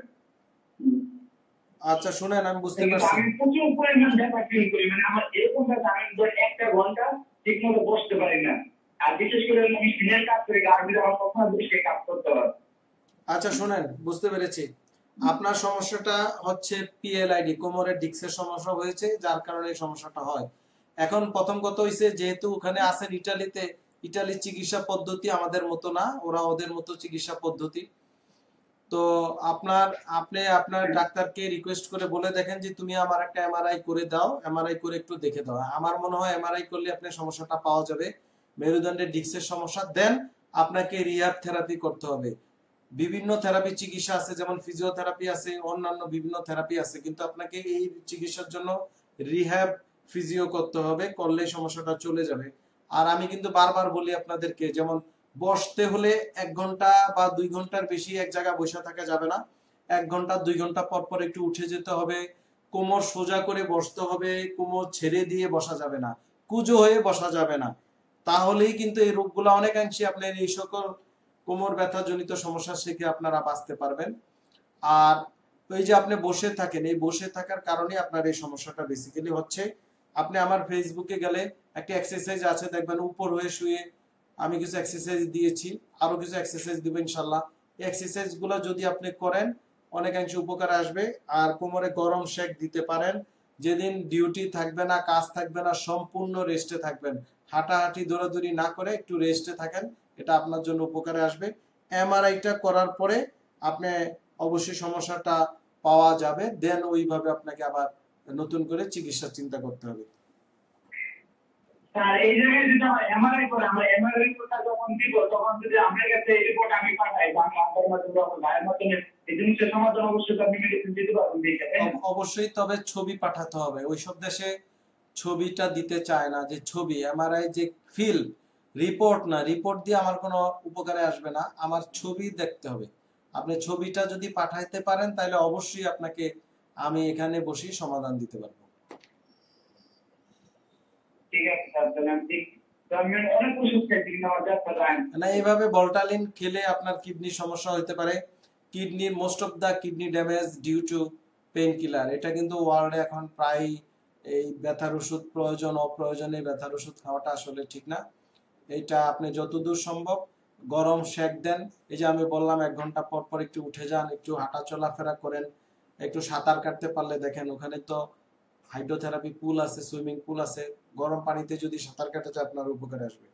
আচ্ছা শুনেন, আমি বুঝতে পারছি। আমি প্রচুর পরিমাণ ব্যাপার ফিল করি, মানে আমার এরকম ব্যাপার, আমি একটা ঘন্টা ঠিক মতো বসতে পারি না। আর বিশেষ করে আমি সিনিয়র কাজ করি, আর্মিতে আমার কখনো বসে কাজ করতে পারি। আচ্ছা শুনেন, বুঝতে পেরেছি। আপনার সমস্যাটা হচ্ছে পিএলআইডি, কোমরের ডিস্কের সমস্যা হয়েছে, যার কারণে এই সমস্যাটা হয়। এখন প্রথম কথা হইছে, যেহেতু ওখানে আছেন ইটালিতে, ইটালির চিকিৎসা পদ্ধতি আমাদের মতো না, ওরা ওদের মতো চিকিৎসা পদ্ধতি। তো আপনি আপনার ডাক্তারকে রিকোয়েস্ট করে বলে দেখেন যে তুমি আমার একটা এমআরআই করে দাও, এমআরআই করে একটু দেখে দাও। আমার মনে হয় এমআরআই করলে আপনার সমস্যাটা পাওয়া যাবে, মেরুদণ্ডের ডিস্কের সমস্যা। দেন আপনাকে রিহ্যাব থেরাপি করতে হবে। বিভিন্ন থেরাপি চিকিৎসা আছে, যেমন ফিজিওথেরাপি আছে, অন্যান্য বিভিন্ন থেরাপি আছে, কিন্তু আপনাকে এই চিকিৎসার জন্য রিহ্যাব ফিজিও করতে হবে, করলে সমস্যাটা চলে যাবে। আর আমি কিন্তু বারবার বলি আপনাদেরকে, যেমন বসতে হলে 1 ঘন্টা বা 2 ঘন্টার বেশি এক জায়গায় বসে থাকা যাবে না। 1 ঘন্টা 2 ঘন্টা পর পর একটু উঠে যেতে হবে, কোমর সোজা করে বসতে হবে, কোমর ছেড়ে দিয়ে বসা যাবে না, কুঁজো হয়ে বসা যাবে না। তাহলেই কিন্তু এই রোগগুলো অনেকাংশে আপনার এই সকল কোমর ব্যথা জনিত সমস্যা থেকে আপনারা বাঁচতে পারবেন। আর ওই যে আপনি বসে থাকেন, এই বসে থাকার কারণে আপনার এই সমস্যাটা বেসিক্যালি হচ্ছে। আপনি আমার ফেসবুকে গেলে একটা এক্সারসাইজ আছে, দেখবেন উপর হয়ে শুয়ে আমি কিছু এক্সারসাইজ দিয়েছি, আরো কিছু এক্সারসাইজ দিব ইনশাল্লাহ। এই এক্সারসাইজ গুলো যদি আপনি করেন অনেকাংশে উপকার আসবে। আর কোমরে গরম শেক দিতে পারেন। যেদিন ডিউটি থাকবে না, কাজ থাকবে না, সম্পূর্ণ রেস্টে থাকবেন, হাঁটাহাঁটি দৌড়াদৌড়ি না করে একটু রেস্টে থাকেন, এটা আপনার জন্য উপকারে আসবে। এমআরআইটা করার পরে আপনি অবশ্যই সমস্যাটা পাওয়া যাবে, দেন ওইভাবে আপনাকে আবার নতুন করে চিকিৎসার চিন্তা করতে হবে। স্যার এই জায়গায় যদি আমরা এমআরআই করে, আমরা এমআরআই রিপোর্টটা যখন দিব তখন যদি আমার কাছে এই রিপোর্ট আমি পাঠাই বা আমি আপনার মাধ্যমে বা ভাইয়ের মাধ্যমে এই জিনিসের সমাধান অবশ্যই আপনি মেডিসিন দিতে পারবেন দেখে। অবশ্যই, তবে ছবি পাঠাতে হবে। ওইসব দেশে ছবিটা দিতে চায় না, যে ছবি এমআরআই যে ফিল, রিপোর্ট না, রিপোর্ট দিয়ে আমার কোনো উপকারে আসবে না, আমার ছবি দেখতে হবে। আপনি ছবিটা যদি পাঠাইতে পারেন তাহলে অবশ্যই আপনাকে আমি এখানে বসে সমাধান দিতে পারবো। ঠিক আছে স্যার, তাহলে আমি ঠিক আমি অনেক ওষুধ খাইছি কিন্তু আমার ব্যথা যায় না, এইভাবে বলটালিন খেলে আপনার কিডনি সমস্যা হতে পারে। কিডনির most of the kidney damage due to pain killer. এটা কিন্তু ওয়ার্ল্ডে এখন প্রায় এই ব্যথার ওষুধ প্রয়োজন, অপ্রয়োজনে ব্যথার ওষুধ খাওয়াটা আসলে ঠিক না। এটা আপনি যতদূর সম্ভব গরম শেক দেন। এই যে আমি বললাম 1 ঘন্টা পর পর একটু উঠে যান, একটু হাঁটা চলাফেরা করেন, একটু সাঁতার কাটতে পারলে, দেখেন ওখানে তো হাইড্রোথেরাপি পুল আছে, সুইমিং পুল আছে, গরম পানিতে যদি সাঁতার কাটতে আপনার উপকারে আসবে।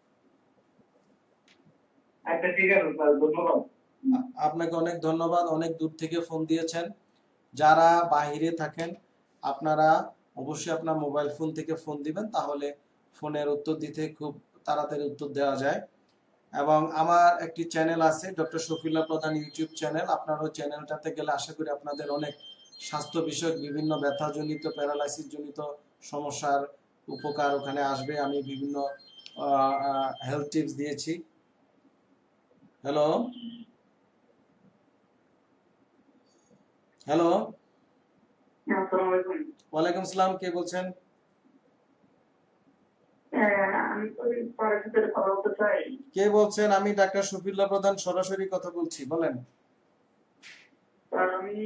আচ্ছা ঠিক আছে স্যার, ধন্যবাদ। আপনাকে অনেক ধন্যবাদ, অনেক দূর থেকে ফোন দিয়েছেন। যারা বাহিরে থাকেন আপনারা অবশ্যই আপনার মোবাইল ফোন থেকে ফোন দিবেন, তাহলে ফোনের উত্তর দিতে খুব তাড়াতাড়ি উত্তর দেওয়া যায়। এবং আমার একটি চ্যানেল আছে, ডক্টর শফিউল্লাহ প্রধান ইউটিউব চ্যানেল। আপনার ওই চ্যানেলটাতে গেলে আশা করি আপনাদের অনেক স্বাস্থ্য বিষয়ক বিভিন্ন ব্যথাজনিত, প্যারালাইসিস জনিত সমস্যার উপকার ওখানে আসবে। আমি বিভিন্ন হেলথ টিপস দিয়েছি। হ্যালো হ্যালো, আসসালামু আলাইকুম। ওয়ালাইকুম সালাম, কে বলছেন? আমি তো স্যারের সাথে কথা বলতে চাই। কে বলছেন? আমি ডাক্তার শফিউল্লাহ প্রধান সরাসরি কথা বলছি, বলেন। স্যার আমি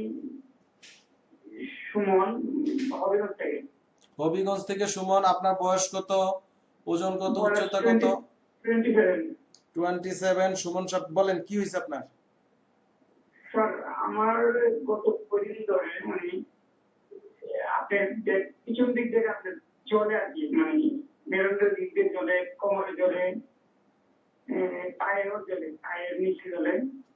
সুমন, হবিগঞ্জ থেকে। হবিগঞ্জ থেকে সুমন। আপনার বয়স কত, ওজন কত, উচ্চতা কত? 27। 27। সুমন সাহেব বলেন কি হয়েছে আপনার? স্যার আমার গত কয়েকদিন ধরে মানে আপনার পিছন দিক থেকে আপনার জলে আর কি, মানে মেরুদণ্ডের দিক দিয়ে জলে, কোমরে জলে, পায়েও জলে, পায়ের নিচে জলে,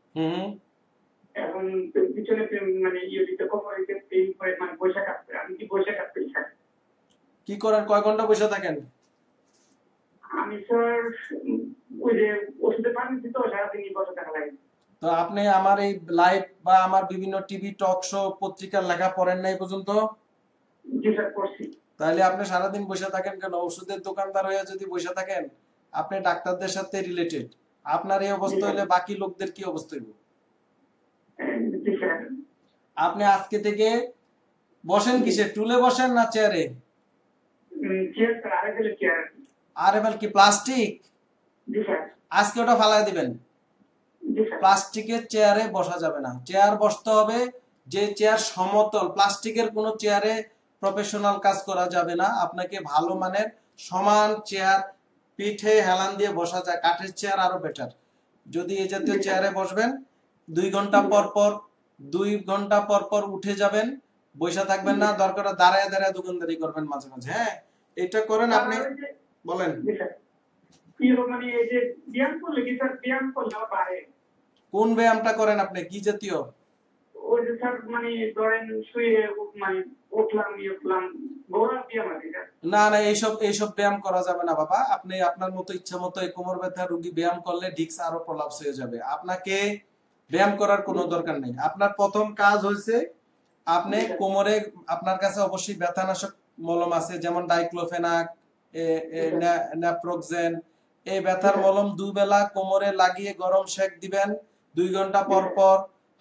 এখন পিছনে মানে ইয়ে দিতে কোমরে পেইন করে, মানে বসে কাটতে। আমি কি বসে কাটতে চাই? কি করেন, কয় ঘন্টা বসে থাকেন? আমি স্যার ওই যে ওষুধের পানি দিতে সারাদিনই বসে থাকা লাগে। তো আপনি আমার এই লাইভ বা আমার বিভিন্ন টিভি টক শো পত্রিকার লেখা পড়েন নাই পর্যন্ত? জি স্যার, পড়ছি। তাহলে আপনি সারাদিন বসে থাকেন কেন? ওষুধের দোকানদার হয়ে যদি বসে থাকেন, আপনি ডাক্তারদের সাথে রিলেটেড, আপনার এই অবস্থা হলে বাকি লোকদের কি অবস্থা হইব? জি স্যার। আপনি আজকে থেকে বসেন কিসে, টুলে বসেন না চেয়ারে? চেয়ার স্যার, আরেকটা চেয়ার। আর এবার কি প্লাস্টিক? জি স্যার। আজকে ওটা ফালাই দিবেন। জি স্যার। প্লাস্টিকের চেয়ারে বসা যাবে না। চেয়ার বসতে হবে যে চেয়ার সমতল। প্লাস্টিকের কোনো চেয়ারে প্রফেশনাল কাজ করা যাবে না। আপনাকে ভালো মানের সমান চেয়ার, পিঠে হেলান দিয়ে বসা যায়, কাঠের চেয়ার আরো বেটার। যদি এই জাতীয় চেয়ারে বসবেন, 2 ঘন্টা পর পর 2 ঘন্টা পর পর উঠে যাবেন, বসে থাকবেন না। দরকার দাঁড়ায় দাঁড়ায় দোকানদারি করবেন মাঝে মাঝে। হ্যাঁ, এটা করেন আপনি। বলেন। জি স্যার। কি মানে এই যে ব্যায়াম করলে কি স্যার, ব্যায়াম করলে বাড়ে? কোন ব্যায়ামটা করেন আপনি, কি জাতীয়? ওই যে স্যার মানে ধরেন শুয়ে মানে উঠলাম উঠলাম, ঘোড়া ব্যায়াম আছে স্যার। না না, এইসব ব্যায়াম করা যাবে না বাবা। আপনি আপনার মতো ইচ্ছা মতো এই কোমর ব্যথা রোগী ব্যায়াম করলে ডিস্ক আরো প্রলাপস হয়ে যাবে। আপনাকে ব্যায়াম করার কোনো দরকার নেই। আপনার প্রথম কাজ হয়েছে, আপনি কোমরে, আপনার কাছে অবশ্যই ব্যথানাশক মলম আছে, যেমন ডাইক্লোফেনাক, ন্যাপ্রোক্সেন। এই ব্যথার মলম 2 বেলা কোমরে লাগিয়ে গরম শেক দিবেন। 2 ঘন্টা পর পর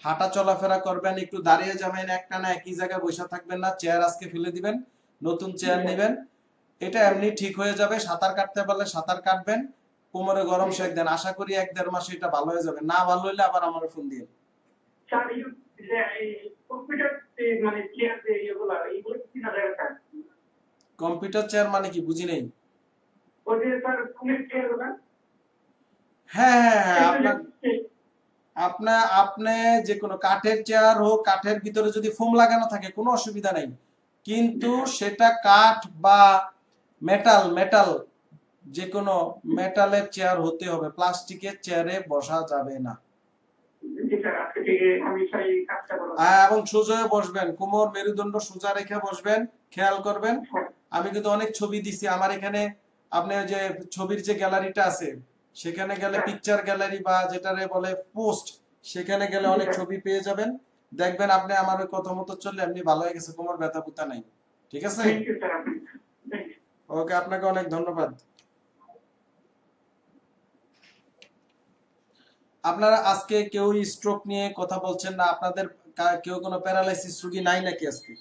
হাঁটা চলাফেরা করবেন, একটু দাঁড়িয়ে যাবেন, একটানা একই জায়গায় বসে থাকবেন না, চেয়ার আজকে ফেলে দিবেন, নতুন চেয়ার নেবেন, এটা এমনি ঠিক হয়ে যাবে। সাঁতার কাটতে পারলে সাঁতার কাটবেন, কোমরে গরম শেক দেন, আশা করি 1-1.5 মাসে এটা ভালো হয়ে যাবে। না ভালো হইলে আবার আমার ফোন দিয়ে। স্যার এই কম্পিউটার মানে চেয়ার যে এগুলো কি না জায়গা? কম্পিউটার চেয়ার মানে কি বুঝি নেই। ওই যে স্যার ফোনের চেয়ার গুলো। হ্যাঁ হ্যাঁ হ্যাঁ, আপনার আপনা আপনি যে কোনো কাঠের চেয়ার হোক, কাঠের ভিতরে যদি ফোম লাগানো থাকে কোনো অসুবিধা নাই, কিন্তু সেটা কাঠ বা মেটাল মেটাল যে কোনো মেটালের চেয়ার হতে হবে, প্লাস্টিকের চেয়ারে বসা যাবে না। জি স্যার, আজকে থেকে আমি সেই কাজটা করব। এবং সোজা হয়ে বসবেন, কোমর মেরুদণ্ড সোজা রেখে বসবেন, খেয়াল করবেন। আমি কিন্তু অনেক ছবি দিছি আমার এখানে, আপনি যে ছবির যে গ্যালারিটা আছে সেখানে গেলে, পিকচার গ্যালারি বা যেটারে বলে পোস্ট, সেখানে গেলে অনেক ছবি পেয়ে যাবেন। দেখবেন আপনি আমার ওই কথা মতো চললে এমনি ভালো হয়ে গেছে, কোমর ব্যথা বুতা নাই। ঠিক আছে, থ্যাংক ইউ স্যার। ওকে, আপনাকে অনেক ধন্যবাদ। আপনারা আজকে কেউ স্ট্রোক নিয়ে কথা বলছেন না, আপনাদের কেউ কোনো প্যারালাইসিস রোগী নাই নাকি আজকে?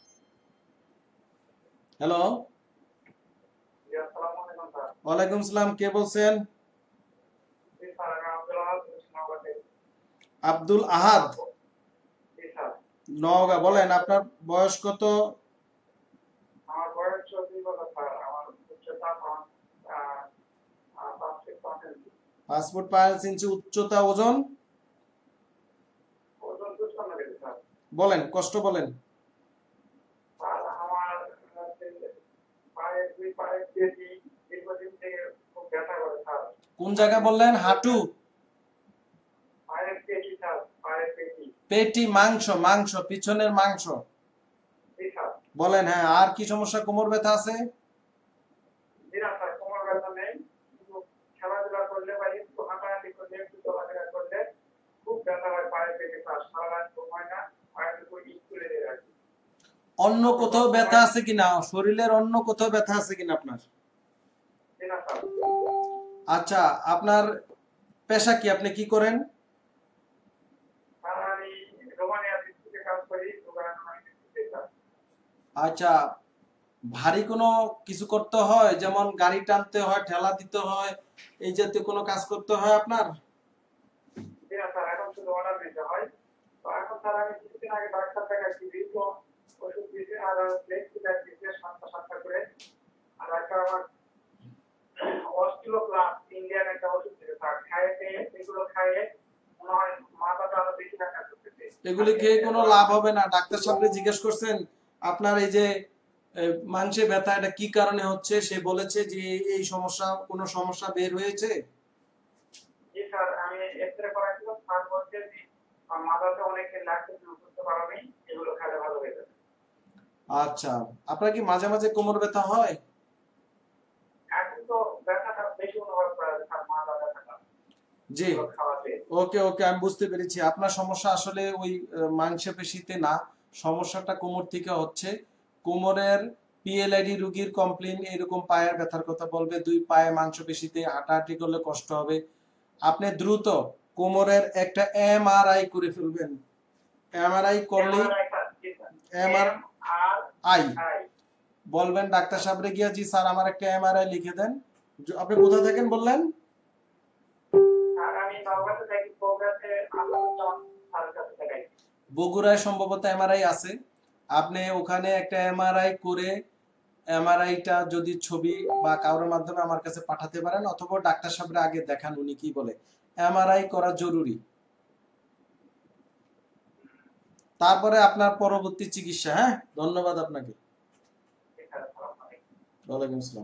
হ্যালো, জি, আসসালামু আলাইকুম স্যার। ওয়ালাইকুম সালাম, কে বলছেন? জি স্যার, আমি আব্দুল আহাদ নগর। আব্দুল আহাদ, জি স্যার। নওগাঁ। বলেন আপনার বয়স কত? আমার বয়স 24 বছর স্যার। আমার উচ্চতা 5 ফিট 5 ইঞ্চি। 5 ফুট 5 ইঞ্চি উচ্চতা, ওজন? ওজন 55 কেজি স্যার। বলেন, কষ্ট বলেন। আর আমার পায়ের দুই পায়ের পেশি দীর্ঘদিন থেকে খুব ব্যথা করে স্যার। কোন জায়গা বললেন? হাঁটু? পায়ের পেশি স্যার, পায়ের পেশি। পেটি, মাংস, মাংস, পিছনের মাংস। জি স্যার। বলেন, হ্যাঁ, আর কি সমস্যা? কোমর ব্যথা আছে? জি না স্যার, কোমর ব্যথা নেই, কিন্তু খেলাধুলা করলে বা একটু হাঁটাহাঁটি করলে, একটু চলাফেরা করলে খুব ব্যথা হয় পায়ের পেশি স্যার। সারা রাত ঘুম হয় না, পায়ের উপর ইট তুলে দিয়ে রাখি। অন্য কোথাও ব্যথা আছে কিনা? শরীরের অন্য কোথাও ব্যথা আছে কিনা আপনার? জি না স্যার। আচ্ছা, আপনার পেশা কি? আপনি কি করেন? স্যার, আমি রোমানিয়া ডিস্ট্রিক্টে কাজ করি, দোকানে স্যার। আচ্ছা, ভারী কোনো কিছু করতে হয়, যেমন গাড়ি টানতে হয়, ঠেলা দিতে হয়, এই জাতীয় কোনো কাজ করতে হয় আপনার? জি না স্যার, এখন শুধু অর্ডার দিতে হয়। তো এখন স্যার আমি কিছুদিন আগে ডাক্তার দেখাচ্ছি, দীর্ঘ ওষুধ দিয়েছে, আর ফ্লেক্সিলাইট দিয়েছে 7টা করে। আর একটা আমার অস্টিও প্লাস ইন্ডিয়ান একটা ওষুধ দিয়েছে স্যার। খাইতে এগুলো খাইয়ে মনে হয় মাথাটা আরো বেশি ব্যথা করতেছে। এগুলি খেয়ে কোনো লাভ হবে না। ডাক্তার সাহেবকে জিজ্ঞেস করছেন আপনার এই যে মাংসে ব্যথা, এটা কি কারণে হচ্ছে? সে বলেছে যে এই সমস্যা, কোনো সমস্যা বের হয়েছে? জি স্যার, আমি এক্সরে করাইছিলাম, স্যার বলছে যে মাথাতে অনেক লাগছে, বুঝতে পারো নেই, এগুলো খেলে ভালো হয়ে যাবে। আচ্ছা, আপনার কি মাঝে মাঝে কোমর ব্যথা হয়? এখন তো ব্যথাটা বেশি অনুভব করা যায় স্যার, মাথা ব্যথাটা জি, এগুলো খাওয়াতে। ওকে ওকে, আমি বুঝতে পেরেছি। আপনার সমস্যা আসলে ওই মাংসপেশিতে না, সমস্যাটা কোমর থেকে হচ্ছে। কোমরের পিএলআইডি রোগীর কমপ্লেইন এরকম পায়ের ব্যথার কথা বলবে, দুই পায়ে মাংসপেশিতে হাঁটাহাঁটি করলে কষ্ট হবে। আপনি দ্রুত কোমরের একটা এমআরআই করে ফেলবেন। এমআরআই করলেই, এমআরআই বলবেন ডাক্তার সাহেবরে গিয়া, জি স্যার আমার একটা এমআরআই লিখে দেন। আপনি কোথা থাকেন বললেন? আর আমি নওগাঁতে থাকি, বগুড়াতে আসাম স্যারের কাছে থাকি। বগুড়ায় সম্ভবত এমআরআই আছে। আপনি ওখানে একটা এমআরআই করে, এমআরআইটা যদি ছবি বা কারোর মাধ্যমে আমার কাছে পাঠাতে পারেন, অথবা ডাক্তার সাহেবরে আগে দেখান উনি কি বলে। এমআরআই করা জরুরি, তারপরে আপনার পরবর্তী চিকিৎসা। হ্যাঁ, ধন্যবাদ আপনাকে। ওয়ালাইকুম আসসালাম।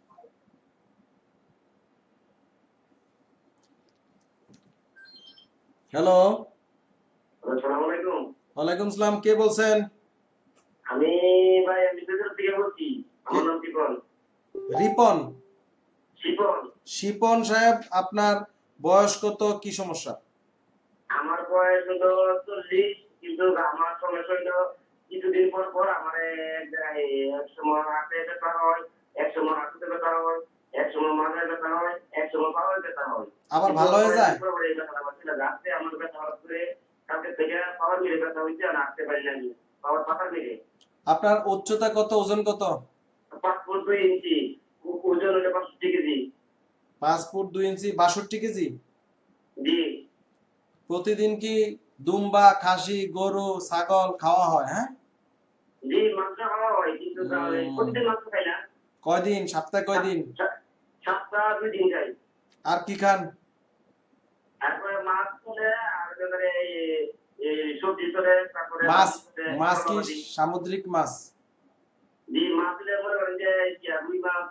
হ্যালো, আসসালামু আলাইকুম। ওয়ালাইকুম আসসালাম, কে বলছেন? আমি ভাই বিদ্যুতের থেকে বলছি। আমার নাম দীপন। রিপন? শিপন। শিপন সাহেব, আপনার বয়স কত, কি সমস্যা? আমার বয়স হলো 40, কিন্তু আমার সমস্যা হলো কিছুদিন পর পর আমার এক সময় হাতে ব্যথা হয়, এক সময় হাঁটুতে ব্যথা হয়, এক সময় মাথায় ব্যথা হয়, এক সময় পায়ে ব্যথা হয়। আবার ভালো হয়ে যায়? রাত্রে আমার ব্যথা হওয়ার পরে কালকে থেকে পাওয়ার মেরে ব্যথা হইছে আর আসতে পারি না আমি পাওয়ার পাতা মেরে আপনার উচ্চতা কত, ওজন কত? 5 ফুট 2 ইঞ্চি ওজন হলে 65 কেজি 5 ফুট 2 ইঞ্চি, 62 কেজি। জি প্রতিদিন কি দুম্বা, খাসি, গরু, ছাগল খাওয়া হয়? হ্যাঁ। জি মাংস খাওয়া হয় কিন্তু প্রতিদিন মাংস খাই না কয়দিন, সপ্তাহে কয়দিন? সপ্তাহে 2 দিন খাই আর কি খান? তারপরে মাছ চলে আর এবারে এই সবজি চলে তারপরে মাছ, মাছ কি সামুদ্রিক মাছ? জি মাছ হলে মনে করেন যে রুই মাছ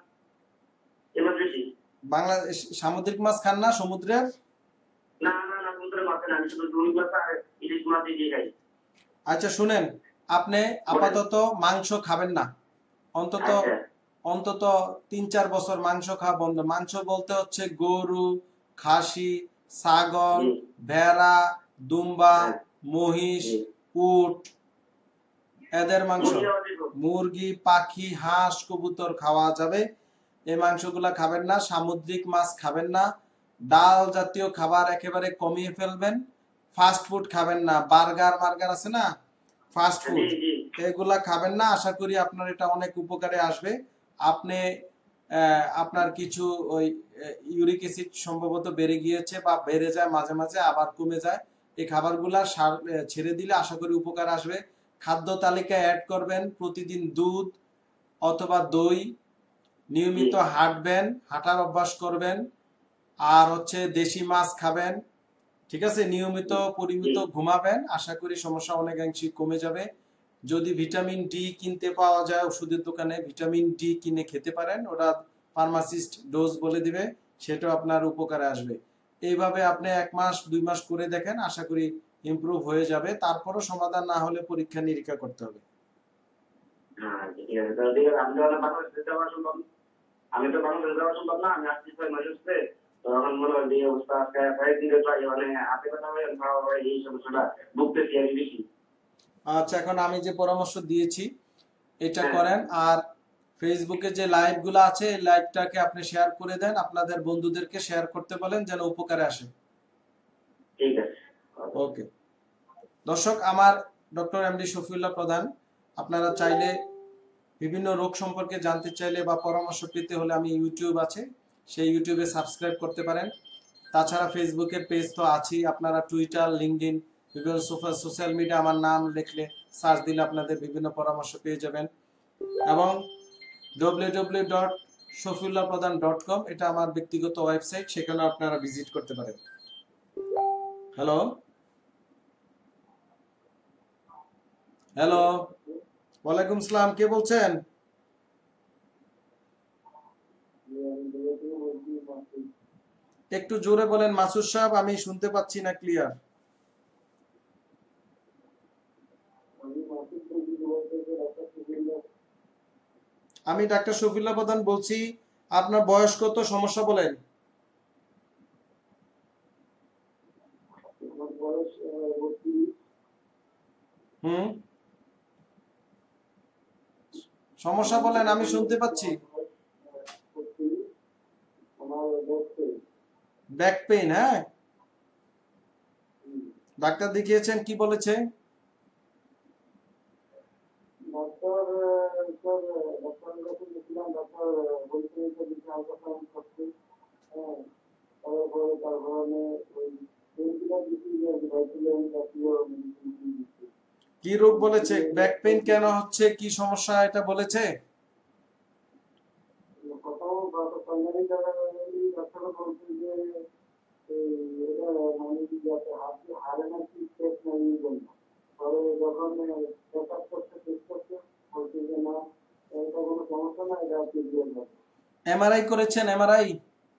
এবার বেশি বাংলাদেশ সামুদ্রিক মাছ খান না সমুদ্রের? না না না সমুদ্রের মাছ না আমি শুধু রুই মাছ আর ইলিশ মাছ দিয়ে খাই আচ্ছা শুনেন, আপনি আপাতত মাংস খাবেন না, অন্তত আচ্ছা অন্তত 3-4 বছর মাংস খাওয়া বন্ধ। মাংস বলতে হচ্ছে গরু, খাসি, ছাগল, জি ভেড়া, দুম্বা, হ্যাঁ মহিষ, জি উট, এদের মাংস। মুরগি খাওয়া যাবে মুরগি, পাখি, হাঁস, কবুতর খাওয়া যাবে। এই মাংসগুলা খাবেন না। সামুদ্রিক মাছ খাবেন না। ডাল জাতীয় খাবার একেবারে কমিয়ে ফেলবেন। ফাস্ট ফুড খাবেন না। বার্গার মার্গার আছে না, ফাস্ট জি ফুড, জি এগুলা খাবেন না। আশা করি আপনার এটা অনেক উপকারে আসবে। আপনি আপনার কিছু ওই ইউরিক অ্যাসিড সম্ভবত বেড়ে গিয়েছে বা বেড়ে যায় মাঝে মাঝে আবার কমে যায়। এই খাবারগুলা ছেড়ে দিলে আশা করি উপকার আসবে। খাদ্য তালিকায় অ্যাড করবেন প্রতিদিন দুধ অথবা দই, নিয়মিত হাঁটবেন, হাঁটার অভ্যাস করবেন, আর হচ্ছে দেশি মাছ খাবেন, ঠিক আছে? নিয়মিত পরিমিত ঘুমাবেন, আশা করি সমস্যা অনেকাংশে কমে যাবে। যদি ভিটামিন ডি কিনতে পাওয়া যায় ওষুধের দোকানে, ভিটামিন ডি কিনে খেতে পারেন, ওটা ফার্মাসিস্ট ডোজ বলে দিবে, সেটাও আপনার উপকারে আসবে। এইভাবে আপনি 1 মাস 2 মাস করে দেখেন, আশা করি ইমপ্রুভ হয়ে যাবে। তারপরও সমাধান না হলে পরীক্ষা নিরীক্ষা করতে হবে। হ্যাঁ ঠিক আছে তাহলে ঠিক আছে আমি তো বাংলাদেশে যাওয়া সম্ভব আমি তো বাংলাদেশে যাওয়া সম্ভব না আমি আসছি 6 মাস হচ্ছে তো এখন মনে হয় এই অবস্থা আজকে প্রায় দিনে প্রায় মানে হাতে ব্যথা হয়ে খাওয়া হয় এই সমস্যাটা ভুগতেছি আমি বেশি আচ্ছা, এখন আমি যে পরামর্শ দিয়েছি এটা হ্যাঁ করেন। আর ফেসবুকে যে লাইভগুলো আছে এই লাইভটাকে আপনি শেয়ার করে দেন, আপনাদের বন্ধুদেরকে শেয়ার করতে বলেন যেন উপকারে আসে। ঠিক আছে ওকে দর্শক, আমার ডক্টর এমডি শফিউল্লাহ প্রধান। আপনারা চাইলে বিভিন্ন রোগ সম্পর্কে জানতে চাইলে বা পরামর্শ পেতে হলে আমি ইউটিউব আছে, সেই ইউটিউবে সাবস্ক্রাইব করতে পারেন। তাছাড়া ফেসবুকের পেজ তো আছেই, আপনারা টুইটার, লিঙ্কডইন, বিভিন্ন সোশ্যাল মিডিয়া আমার নাম লিখলে সার্চ দিলে আপনাদের বিভিন্ন পরামর্শ পেয়ে যাবেন। এবং www.shafiullahpradhan.com এটা আমার ব্যক্তিগত ওয়েবসাইট, সেখানে আপনারা ভিজিট করতে পারেন। হ্যালো হ্যালো, ওয়ালাইকুম সালাম, কে বলছেন? একটু জোরে বলেন মাসুদ সাহেব, আমি শুনতে পাচ্ছি না ক্লিয়ার। আমি ডাক্তার শফিউল্লাহ প্রধান বলছি। আপনার বয়স কত, সমস্যা বলেন। হুম, সমস্যা বলেন, আমি শুনতে পাচ্ছি। ব্যাক পেইন, হ্যাঁ। ডাক্তার দেখিয়েছেন, কি বলেছে? কি রোগ বলেছে, ব্যাক পেইন কেন হচ্ছে, কি সমস্যা এটা বলেছে? এমআরআই করেছেন? এমআরআই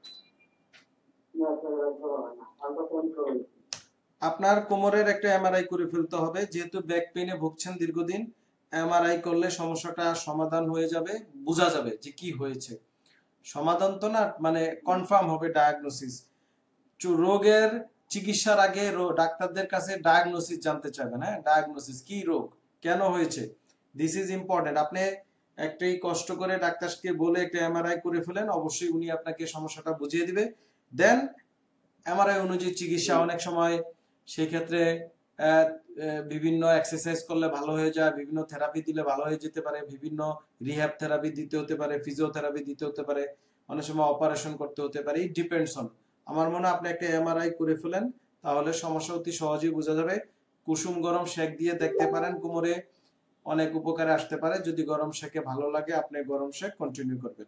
আপনার কোমরের একটা এমআরআই করে ফেলতে হবে, যেহেতু ব্যাক পেইনে ভুগছেন দীর্ঘদিন। এমআরআই করলে সমস্যাটা সমাধান হয়ে যাবে, বোঝা যাবে যে কি হয়েছে। সমাধান তো না, মানে কনফার্ম হবে ডায়াগনোসিস। রোগের চিকিৎসার আগে ডাক্তারদের কাছে ডায়াগনোসিস জানতে চাইবেন। হ্যাঁ, ডায়াগনোসিস কি রোগ, কেন হয়েছে, দিস ইজ ইম্পর্টেন্ট। আপনি একটাই কষ্ট করে ডাক্তারকে বলে একটা এমআরআই করে ফেলেন, অবশ্যই উনি আপনাকে সমস্যাটা বুঝিয়ে দিবে। দেন এমআরআই অনুযায়ী চিকিৎসা। অনেক সময় সেই ক্ষেত্রে বিভিন্ন এক্সারসাইজ করলে ভালো হয়ে যায়, বিভিন্ন থেরাপি দিলে ভালো হয়ে যেতে পারে, বিভিন্ন রিহ্যাব থেরাপি দিতে হতে পারে, ফিজিওথেরাপি দিতে হতে পারে, অনেক সময় অপারেশন করতে হতে পারে। It depends on. আমার মনে হয় আপনি একটা এমআরআই করে ফেলেন, তাহলে সমস্যা অতি সহজেই বোঝা যাবে। কুসুম গরম সেক দিয়ে দেখতে পারেন, কোমরে অনেক উপকারে আসতে পারে। যদি গরম সেকে ভালো লাগে আপনি গরম সেক কন্টিনিউ করবেন।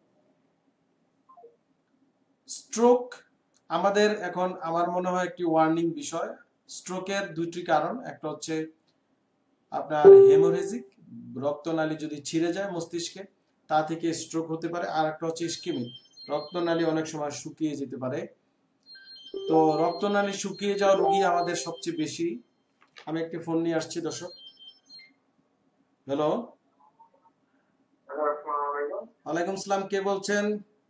স্ট্রোক আমাদের এখন আমার মনে হয় একটি ওয়ার্নিং বিষয়। স্ট্রোকের দুইটি কারণ, একটা হচ্ছে আপনার হেমোরেজিক, রক্তনালী যদি ছিঁড়ে যায় মস্তিষ্কে তা থেকে স্ট্রোক হতে পারে, আর একটা হচ্ছে ইসকেমিক, রক্তনালী অনেক সময় শুকিয়ে যেতে পারে। তো রক্তনালী শুকিয়ে যাওয়া রোগী আমাদের সবচেয়ে বেশি। আমি একটি ফোন নিয়ে আসছি দর্শক। হ্যালো, ওয়ালাইকুম সালাম, কে বলছেন?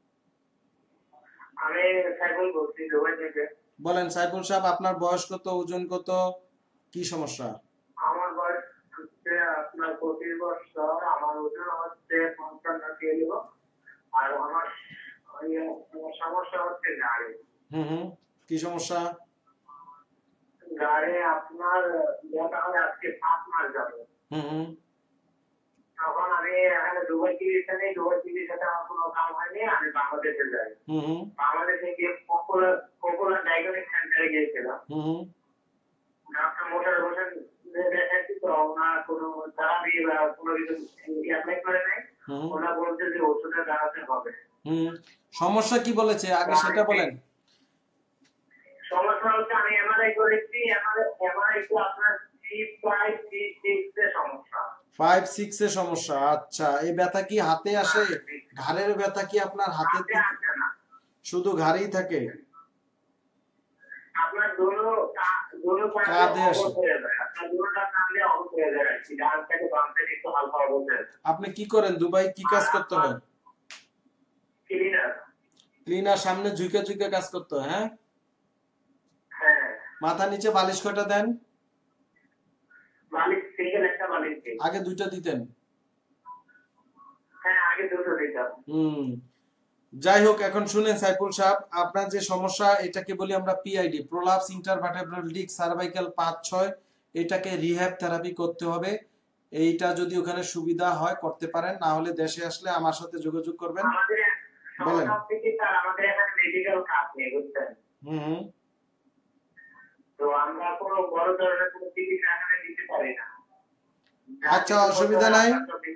আমি সাইফুল বলছি দুবাই থেকে। বলেন সাইফুল সাহেব, আপনার বয়স কত, ওজন কত, কি সমস্যা? আমার বয়স হচ্ছে আপনার 25 বছর, আমার ওজন হচ্ছে 55 কিলো, আর আমার সমস্যা হচ্ছে গাড়ি। কি সমস্যা? গাড়ি আপনার তাহলে আজকে 7 মাস যাবে। তখন আমি এখানে দুবাই টিভিতে নেই, দুবাই টিভির সাথে আমার কোনো কাম হয়নি, আমি বাংলাদেশে যাই। বাংলাদেশে গিয়ে পপুলার ডায়াগনস্টিক সেন্টারে গিয়েছিলাম। ডক্টর মোশাররফ হোসেন দেখাচ্ছি, তো ওনার কোনো থেরাপি বা কোনো কিছু অ্যাপ্লাই করে নাই। ওনারা বলছে যে ওষুধের দাঁড়াতে হবে। সমস্যা কি বলেছে আগে সেটা বলেন। সমস্যা হচ্ছে আমি এমআরআই করেছি, এমআরআই তো আপনার 5, 6 এর সমস্যা। 5, 6 এর সমস্যা, আচ্ছা। এই ব্যথা কি হাতে আসে? ঘাড়ের ব্যথা কি আপনার হাতে আসে না, শুধু ঘাড়েই থাকে? আপনার দোনো কাঁধে আসে? আপনার দোনোটা কাঁধে অবস্থ হয়ে যায়, ডান থেকে বাম থেকে একটু হালকা অবস্থা। আপনি কি করেন দুবাই, কি কাজ করতে হয়? ক্লিনার। ক্লিনার, সামনে ঝুঁকে ঝুঁকে কাজ করতে হয়? হ্যাঁ, হ্যাঁ। মাথা নিচে বালিশ কয়টা দেন? বালিশ সিঙ্গেল একটা বালিশ দিই। আগে দুইটা দিতেন? হ্যাঁ, আগে দুটো দিতাম। যাই হোক, এখন শুনেন সাইফুল সাহেব, আপনার যে সমস্যা এটাকে বলি আমরা PID, prolapse intervertebral disc cervical 5-6, এটাকে রিহ্যাব থেরাপি করতে হবে। এইটা যদি ওখানে সুবিধা হয় করতে পারেন, না হলে দেশে আসলে আমার সাথে যোগাযোগ করবেন। বলেন। আমাদের এখানে মেডিকেল কাজ নেই, বুঝছেন? তো আমরা কোনো বড় ধরনের কোনো চিকিৎসা এখানে দিতে পারি না। আচ্ছা, অসুবিধা নাই,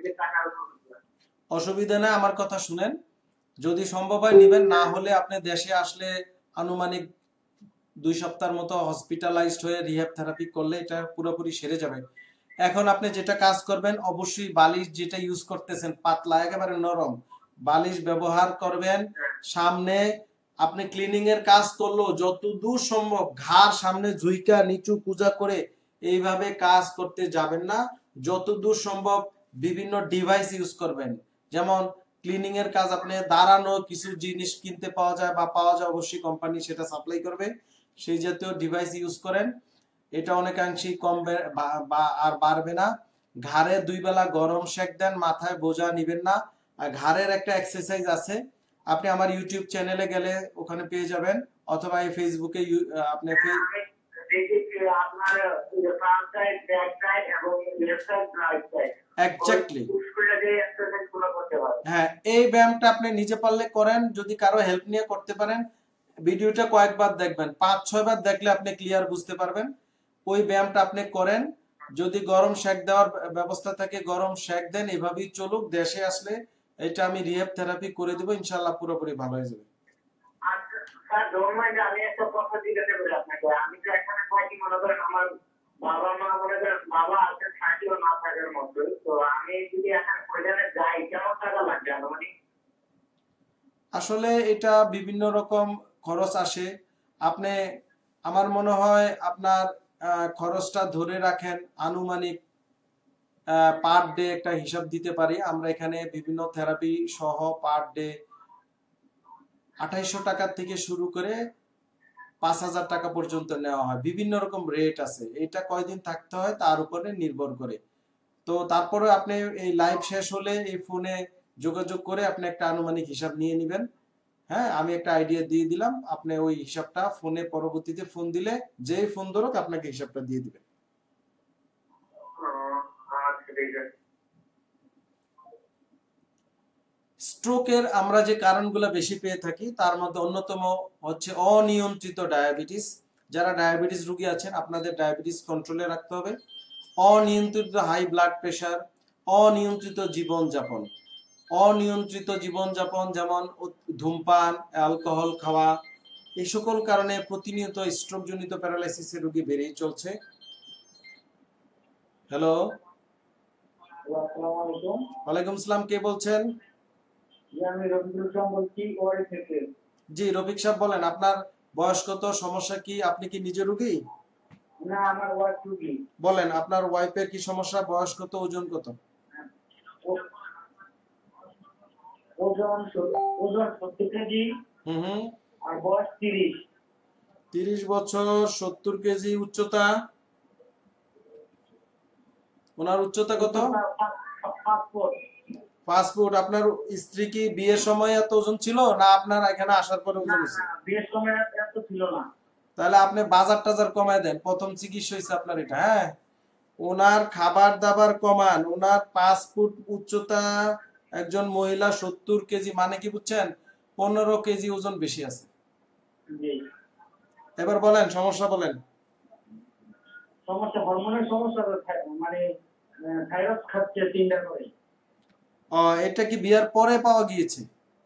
অসুবিধা নাই, আমার কথা শুনেন। যদি সম্ভব হয় নিবেন, না হলে আপনি দেশে আসলে আনুমানিক 2 সপ্তাহের মতো হসপিটালাইজড হয়ে রিহ্যাব থেরাপি করলে এটা পুরোপুরি সেরে যাবে। এখন আপনি যেটা কাজ করবেন, অবশ্যই বালিশ যেটা ইউজ করতেছেন পাতলা একেবারে নরম বালিশ ব্যবহার করবেন। সামনে আপনি ক্লিনিং এর কাজ করলো যতদূর সম্ভব ঘাড় সামনে ঝুইকা নিচু কুজা করে এইভাবে কাজ করতে যাবেন না। যতদূর সম্ভব বিভিন্ন ডিভাইস ইউজ করবেন, যেমন ক্লিনিং এর কাজ আপনি দাঁড়ানো কিছু জিনিস কিনতে পাওয়া যায় বা পাওয়া যায়, অবশ্যই কোম্পানি সেটা সাপ্লাই করবে, সেই জাতীয় ডিভাইস ইউজ করেন। এটা অনেকাংশেই কমবে বা আর বাড়বে না। ঘাড়ে 2 বেলা গরম সেক দেন, মাথায় বোঝা নিবেন না। আর ঘাড়ের একটা এক্সারসাইজ আছে, আপনি আমার ইউটিউব চ্যানেলে গেলে ওখানে পেয়ে যাবেন, অথবা এই ফেসবুকে আপনি এক্স্যাক্টলি, হ্যাঁ, এই ব্যায়ামটা আপনি নিজে পারলে করেন, যদি কারো হেল্প নিয়ে করতে পারেন। ভিডিওটা কয়েকবার দেখবেন, 5-6 বার দেখলে আপনি ক্লিয়ার বুঝতে পারবেন। ওই ব্যায়ামটা আপনি করেন, যদি গরম সেক দেওয়ার ব্যবস্থা থাকে গরম সেক দেন, এভাবেই চলুক। দেশে আসলে এটা আমি রিহ্যাব থেরাপি করে দেব, ইনশাআল্লাহ পুরোপুরি ভালো হয়ে যাবে। আমি একটা কথা জিজ্ঞাসা করি আপনাকে, আমি তো এখানে থাকি, মনে করেন আমার বাবা মা মনে করেন বাবা আছে থাকিও না থাকার মতো, তো আমি যদি এখন ওইখানে যাই কেমন টাকা লাগবে আনুমানিক? আসলে এটা বিভিন্ন রকম খরচ আসে। আপনি, আমার মনে হয় আপনার খরচটা ধরে রাখেন আনুমানিক পার ডে একটা হিসাব দিতে পারি আমরা। এখানে বিভিন্ন থেরাপি সহ পার ডে 2800 টাকা থেকে শুরু করে 5000 টাকা পর্যন্ত নেওয়া হয়। বিভিন্ন রকম রেট আছে, এটা কয়দিন থাকতে হয় তার উপরে নির্ভর করে। তো তারপরে আপনি এই লাইভ শেষ হলে এই ফোনে যোগাযোগ করে আপনি একটা আনুমানিক হিসাব নিয়ে নেবেন। হ্যাঁ, আমি একটা আইডিয়া দিয়ে দিলাম, আপনি ওই হিসাবটা ফোনে পরবর্তীতে ফোন দিলে যেই ফোন ধরুক আপনাকে হিসাবটা দিয়ে দিবে। আচ্ছা ঠিক আছে। স্ট্রোকের আমরা যে কারণগুলো বেশি পেয়ে থাকি তার মধ্যে অন্যতম হচ্ছে অনিয়ন্ত্রিত ডায়াবেটিস। যারা ডায়াবেটিস রোগী আছেন আপনাদের ডায়াবেটিস কন্ট্রোলে রাখতে হবে। অনিয়ন্ত্রিত হাই ব্লাড প্রেশার, অনিয়ন্ত্রিত জীবনযাপন। অনিয়ন্ত্রিত জীবনযাপন যেমন ধূমপান, অ্যালকোহল খাওয়া, এই সকল কারণে প্রতিনিয়ত স্ট্রোক জনিত প্যারালাইসিসের রোগী বেড়েই চলছে। হ্যালো, আসসালামু আলাইকুম। ওয়ালাইকুম আসসালাম, কে বলছেন? জি, আমি রফিকুল ইসলাম বলছি ওয়ারি থেকে। জি রফিক সাহেব বলেন, আপনার বয়স কত, সমস্যা কি, আপনি কি নিজে রোগী? না, আমার ওয়াইফ রুগী। বলেন আপনার ওয়াইফের কি সমস্যা, বয়স কত, ওজন কত? ওজন ওজন 70 কেজি হুম। আর বয়স 30। 30 বছর, 70 কেজি উচ্চতা। ওনার উচ্চতা কত? 5 ফুট। 5 ফুট। আপনার স্ত্রী কি বিয়ের সময় এত ওজন ছিল না আপনার এখানে আসার পরে ওজন হয়েছে? বিয়ের সময় এত ছিল না। তাহলে আপনি বাজার টাজার কমায় দেন, প্রথম চিকিৎসা হয়েছে আপনার এটা। হ্যাঁ, ওনার খাবার দাবার কমান। ওনার 5 ফুট উচ্চতা, একজন মহিলা 70 কেজি, মানে কি বুঝছেন, 15 কেজি ওজন বেশি আছে। জি। এবার বলেন সমস্যা বলেন। সমস্যা হরমোনের সমস্যা, মানে থাইরয়েড খাচ্ছে 3টা করে। এটা কি বিয়ের পরে পাওয়া গিয়েছে?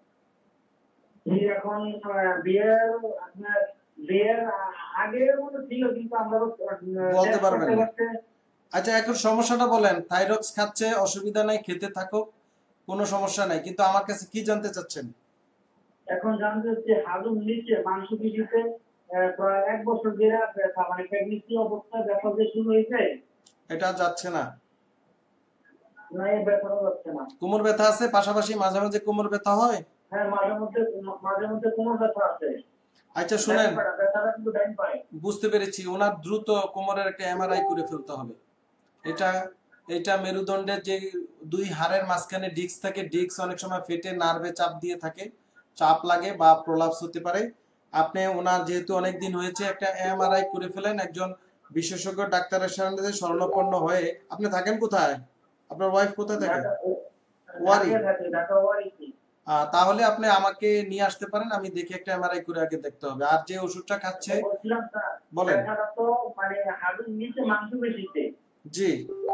এখন বিয়ের আপনার বিয়ের আগে মনে ছিল, কিন্তু আমরা বলতে পারবেন না। আচ্ছা এখন সমস্যাটা বলেন। থাইরক্স খাচ্ছে, অসুবিধা নাই, খেতে থাকো, কোনো সমস্যা নাই, কিন্তু আমার কাছে কি জানতে চাচ্ছেন? এখন জানতে হচ্ছে হাজুর নিচে মাংসপেশিতে প্রায় 1 বছর ধরে ব্যথা, মানে প্রেগনেন্সি অবস্থায় ব্যথা যে শুরু হয়েছে। এটা যাচ্ছে না? না, এই ব্যথাটা যাচ্ছে না। কোমর ব্যথা আছে পাশাপাশি, মাঝে মাঝে কোমর ব্যথা হয়? হ্যাঁ, মাঝে মধ্যে কোমর ব্যথা আছে। আচ্ছা শুনেন, ব্যথাটা কিন্তু ডাইন পায়। বুঝতে পেরেছি, ওনার দ্রুত কোমরের একটা এমআরআই করে ফেলতে হবে। এটা এটা মেরুদণ্ডের যে দুই হাড়ের মাঝখানে ডিস্ক থাকে, ডিস্ক অনেক সময় ফেটে নার্ভে চাপ দিয়ে থাকে, চাপ লাগে বা প্রলাপস হতে পারে। আপনি ওনার যেহেতু অনেক দিন হয়েছে, একটা এমআরআই করে ফেলেন একজন বিশেষজ্ঞ ডাক্তারের সামনে শরণাপন্ন হয়ে। আপনি থাকেন কোথায়, আপনার ওয়াইফ কোথায় থাকে? ওয়ারি। ঢাকা ওয়ারি। তাহলে আপনি আমাকে নিয়ে আসতে পারেন, আমি দেখে একটা এমআরআই করে আগে দেখতে হবে। আর যে ওষুধটা খাচ্ছে বলেন। ব্যথাটা তো মানে হাড়ের নিচে মাংসপেশিতে। জি,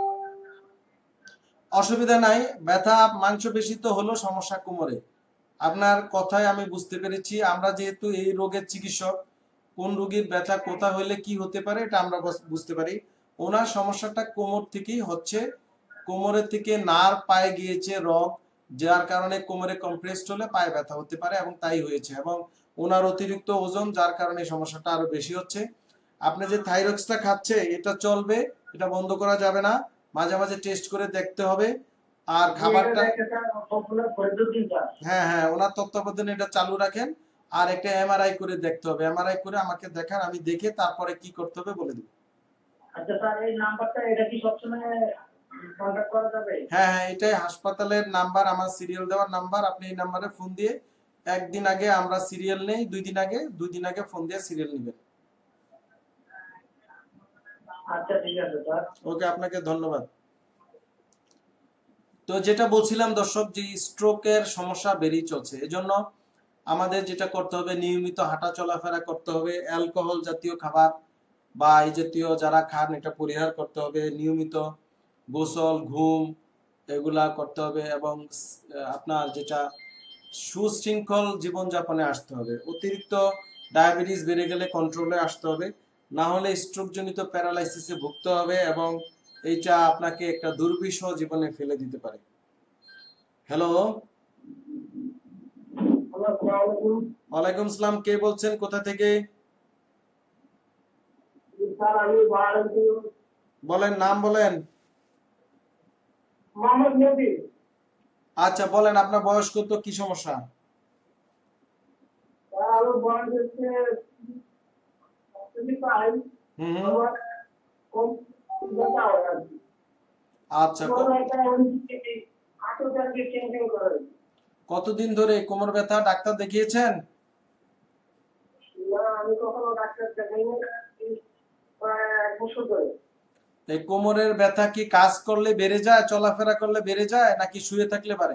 অসুবিধা নাই, ব্যথা মাংসপেশি তো হলো, সমস্যা কোমরে। আপনার কথায় আমি বুঝতে পেরেছি। আমরা যেহেতু এই রোগের চিকিৎসক, কোন রোগীর ব্যথা কোথায় হলে কি হতে পারে এটা আমরা বুঝতে পারি। ওনার সমস্যাটা কোমর থেকেই হচ্ছে। কোমরের থেকে নার্ভ পায়ে গিয়েছে রগ, যার কারণে কোমরে কম্প্রেসড হলে পায়ে ব্যথা হতে পারে, এবং তাই হয়েছে। এবং ওনার অতিরিক্ত ওজন, যার কারণে সমস্যাটা আরো বেশি হচ্ছে। আপনি যে থাইরক্সটা খাচ্ছে এটা চলবে, এটা বন্ধ করা যাবে না, মাঝে মাঝে টেস্ট করে দেখতে হবে। আর খাবারটা, হ্যাঁ হ্যাঁ, ওনার তত্ত্বাবধানে এটা চালু রাখেন। আর একটা এমআরআই করে দেখতে হবে, এমআরআই করে আমাকে দেখান, আমি দেখে তারপরে কি করতে হবে বলে দেব। আচ্ছা স্যার, এই নাম্বারটা এটা কি সবসময় কন্টাক্ট করা যাবে? হ্যাঁ হ্যাঁ, এটাই হাসপাতালের নাম্বার, আমার সিরিয়াল দেওয়ার নাম্বার। আপনি এই নাম্বারে ফোন দিয়ে, একদিন আগে আমরা সিরিয়াল নেই, 2 দিন আগে ফোন দিয়ে সিরিয়াল নেবেন। আচ্ছা ঠিক আছে স্যার। ওকে, আপনাকে ধন্যবাদ। তো যেটা বলছিলাম দর্শক, যে স্ট্রোকের সমস্যা বেড়েই চলছে, এজন্য আমাদের যেটা করতে হবে, নিয়মিত হাঁটা চলাফেরা করতে হবে, অ্যালকোহল জাতীয় খাবার বা এই জাতীয় যারা খান এটা পরিহার করতে হবে, নিয়মিত গোসল, ঘুম, এগুলা করতে হবে, এবং আপনার যেটা সুশৃঙ্খল জীবনযাপনে আসতে হবে। অতিরিক্ত ডায়াবেটিস বেড়ে গেলে কন্ট্রোলে আসতে হবে, না হলে স্ট্রোক জনিত প্যারালাইসিসে ভুগতে হবে, এবং এইটা আপনাকে একটা দুর্বিষহ জীবনে ফেলে দিতে পারে। হ্যালো, ওয়ালাইকুম আসসালাম, কে বলছেন, কোথা থেকে? স্যার, আমি বলেন, নাম বলেন। মোহাম্মদ নবী। আচ্ছা বলেন, আপনার বয়স কত, কি সমস্যা? স্যার, আমার বয়স হচ্ছে 25। হুম। আমার কম ব্যথা হয় আর কি। আচ্ছা, কোনো একটা হাঁটু টাকে চেঞ্জিং করে। কতদিন ধরে কোমর ব্যথা ডাক্তার দেখিয়েছেন? না, আমি কখনো ডাক্তার দেখাইনি, প্রায় 1 বছর ধরে। এই কোমরের ব্যথা কি কাজ করলে বেড়ে যায়, চলাফেরা করলে বেড়ে যায়, নাকি শুয়ে থাকলে বাড়ে?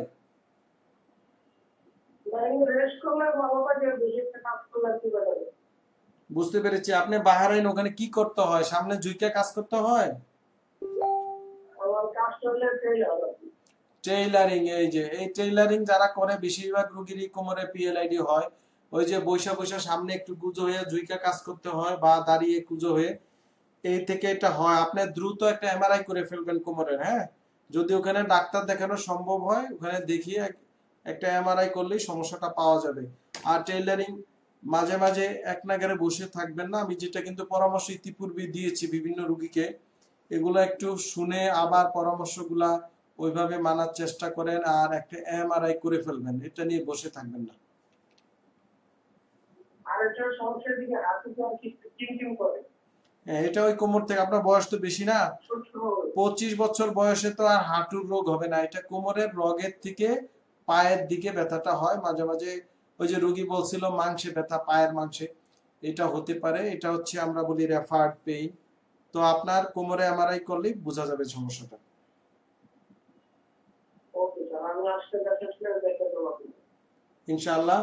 রেস্ট করলে ভালো থাকে, বেশি একটা কাজ করলে কি করে? বুঝতে পেরেছি। আপনি বাহারাইন ওখানে কি করতে হয়, সামনে ঝুঁকে কাজ করতে হয়? আমার কাজ করলে সেই হবে। টেইলারিং, এই যে এই টেইলারিং যারা করে বেশিরভাগ রোগীরই কোমরে পিএলআইডি হয়। ওই যে বৈশা বৈশা সামনে একটু কুঁজো হয়ে ঝুঁকে কাজ করতে হয় বা দাঁড়িয়ে কুঁজো হয়ে, এই থেকে এটা হয়। আপনি দ্রুত একটা এমআরআই করে ফেলবেন কোমরের, হ্যাঁ? যদি ওখানে ডাক্তার দেখানো সম্ভব হয় ওখানে দেখিয়ে একটা এমআরআই করলেই সমস্যাটা পাওয়া যাবে। আর টেইলারিং মাঝে মাঝে এক নাগারে বসে থাকবেন না। আমি যেটা কিন্তু পরামর্শ ইতিপূর্বে দিয়েছি বিভিন্ন রোগীকে, এগুলো একটু শুনে আবার পরামর্শগুলা ওইভাবে মানার চেষ্টা করেন আর একটা এমআরআই করে ফেলবেন, এটা নিয়ে বসে থাকবেন না। আর একটা সমস্যার দিকে হাতে কি চিমচিম করে। হ্যাঁ, এটা ওই কোমর থেকে। আপনার বয়স তো বেশি না, ছোট ছোট হবে। 25 বছর বয়সে তো আর হাঁটুর রোগ হবে না। এটা কোমরের রগের থেকে পায়ের দিকে ব্যথাটা হয় মাঝে মাঝে। ওই যে রোগী বলছিল মাংসে ব্যথা, পায়ের মাংসে, এটা হতে পারে। এটা হচ্ছে আমরা বলি রেফার্ড পেইন। তো আপনার কোমরে এমআরআই করলেই বোঝা যাবে সমস্যাটা। ওকে স্যার, আমি আজকে দেখে দেখে দেবো। ইনশাআল্লাহ।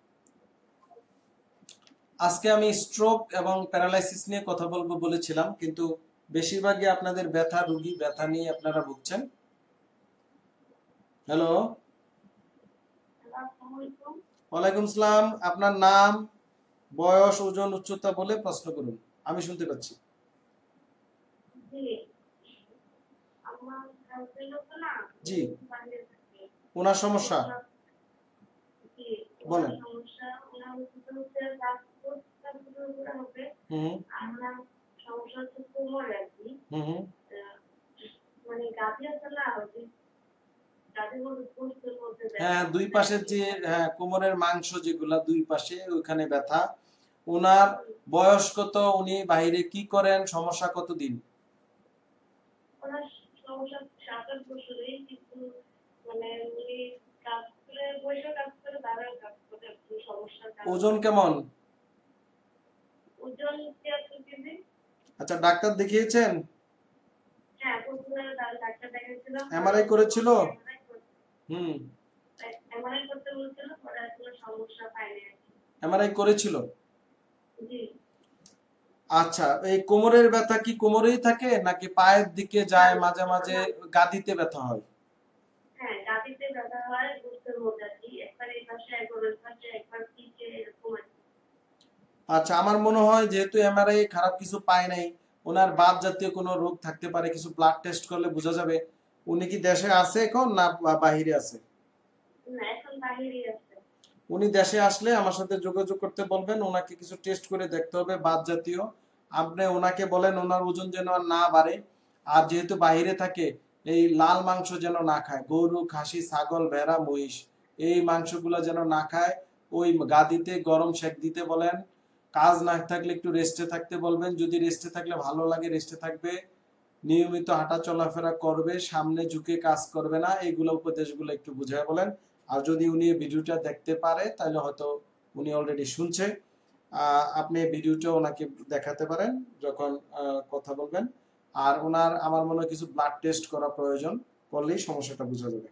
আজকে আমি স্ট্রোক এবং প্যারালাইসিস নিয়ে কথা বলবো বলেছিলাম, কিন্তু বেশিরভাগই আপনাদের ব্যথা রোগী, ব্যথা নিয়ে আপনারা ভুগছেন। হ্যালো, ওয়ালাইকুম সালাম। আপনার নাম, বয়স, ওজন, উচ্চতা বলে প্রশ্ন করুন, আমি শুনতে পাচ্ছি। জি, ওনার সমস্যা বলেন। হুম হুম হুম। হ্যাঁ, দুই পাশের যে, হ্যাঁ, কোমরের মাংস যেগুলা দুই পাশে ওইখানে ব্যথা। ওনার বয়স কত, উনি বাইরে কি করেন, সমস্যা কতদিন? ওজন কেমন? আচ্ছা, ডাক্তার দেখিয়েছেন? এমআরআই করেছিল? হুম, এমআরআই করেছিল। আচ্ছা, এই কোমরের ব্যথা কি কোমরেই থাকে নাকি পায়ের দিকে যায়, মাঝে মাঝে গাদিতে ব্যথা হয়? আচ্ছা, আমার মনে হয় যেহেতু এমআরআই খারাপ কিছু পায় নাই, ওনার বাত জাতীয় কোনো রোগ থাকতে পারে। কিছু ব্লাড টেস্ট করলে বোঝা যাবে। উনি কি দেশে আছে এখন না বাহিরে আছে? উনি দেশে আসলে আমার সাথে যোগাযোগ করতে বলবেন। ওনাকে কিছু টেস্ট করে দেখতে হবে বাত জাতীয়। আপনি ওনাকে বলেন ওনার ওজন যেন আর না বাড়ে। আর যেহেতু বাইরে থাকে, এই লাল মাংস যেন না খায়, গরু, খাসি, ছাগল, ভেড়া, মহিষ, এই মাংসগুলো যেন না খায়। ওই গাদিতে গরম সেক দিতে বলেন। কাজ না থাকলে একটু রেস্টে থাকতে বলবেন। যদি রেস্টে থাকলে ভালো লাগে রেস্টে থাকবে। নিয়মিত হাঁটা চলাফেরা করবে, সামনে ঝুঁকে কাজ করবে না। এইগুলো উপদেশগুলো একটু বুঝায় বলেন। আর যদি উনি ভিডিওটা দেখতে পারে তাহলে হয়তো উনি অলরেডি শুনছে, আপনি ভিডিওটা ওনাকে দেখাতে পারেন যখন কথা বলবেন। আর ওনার আমার মনে হয় কিছু ব্লাড টেস্ট করা প্রয়োজন, করলেই সমস্যাটা বোঝা যাবে।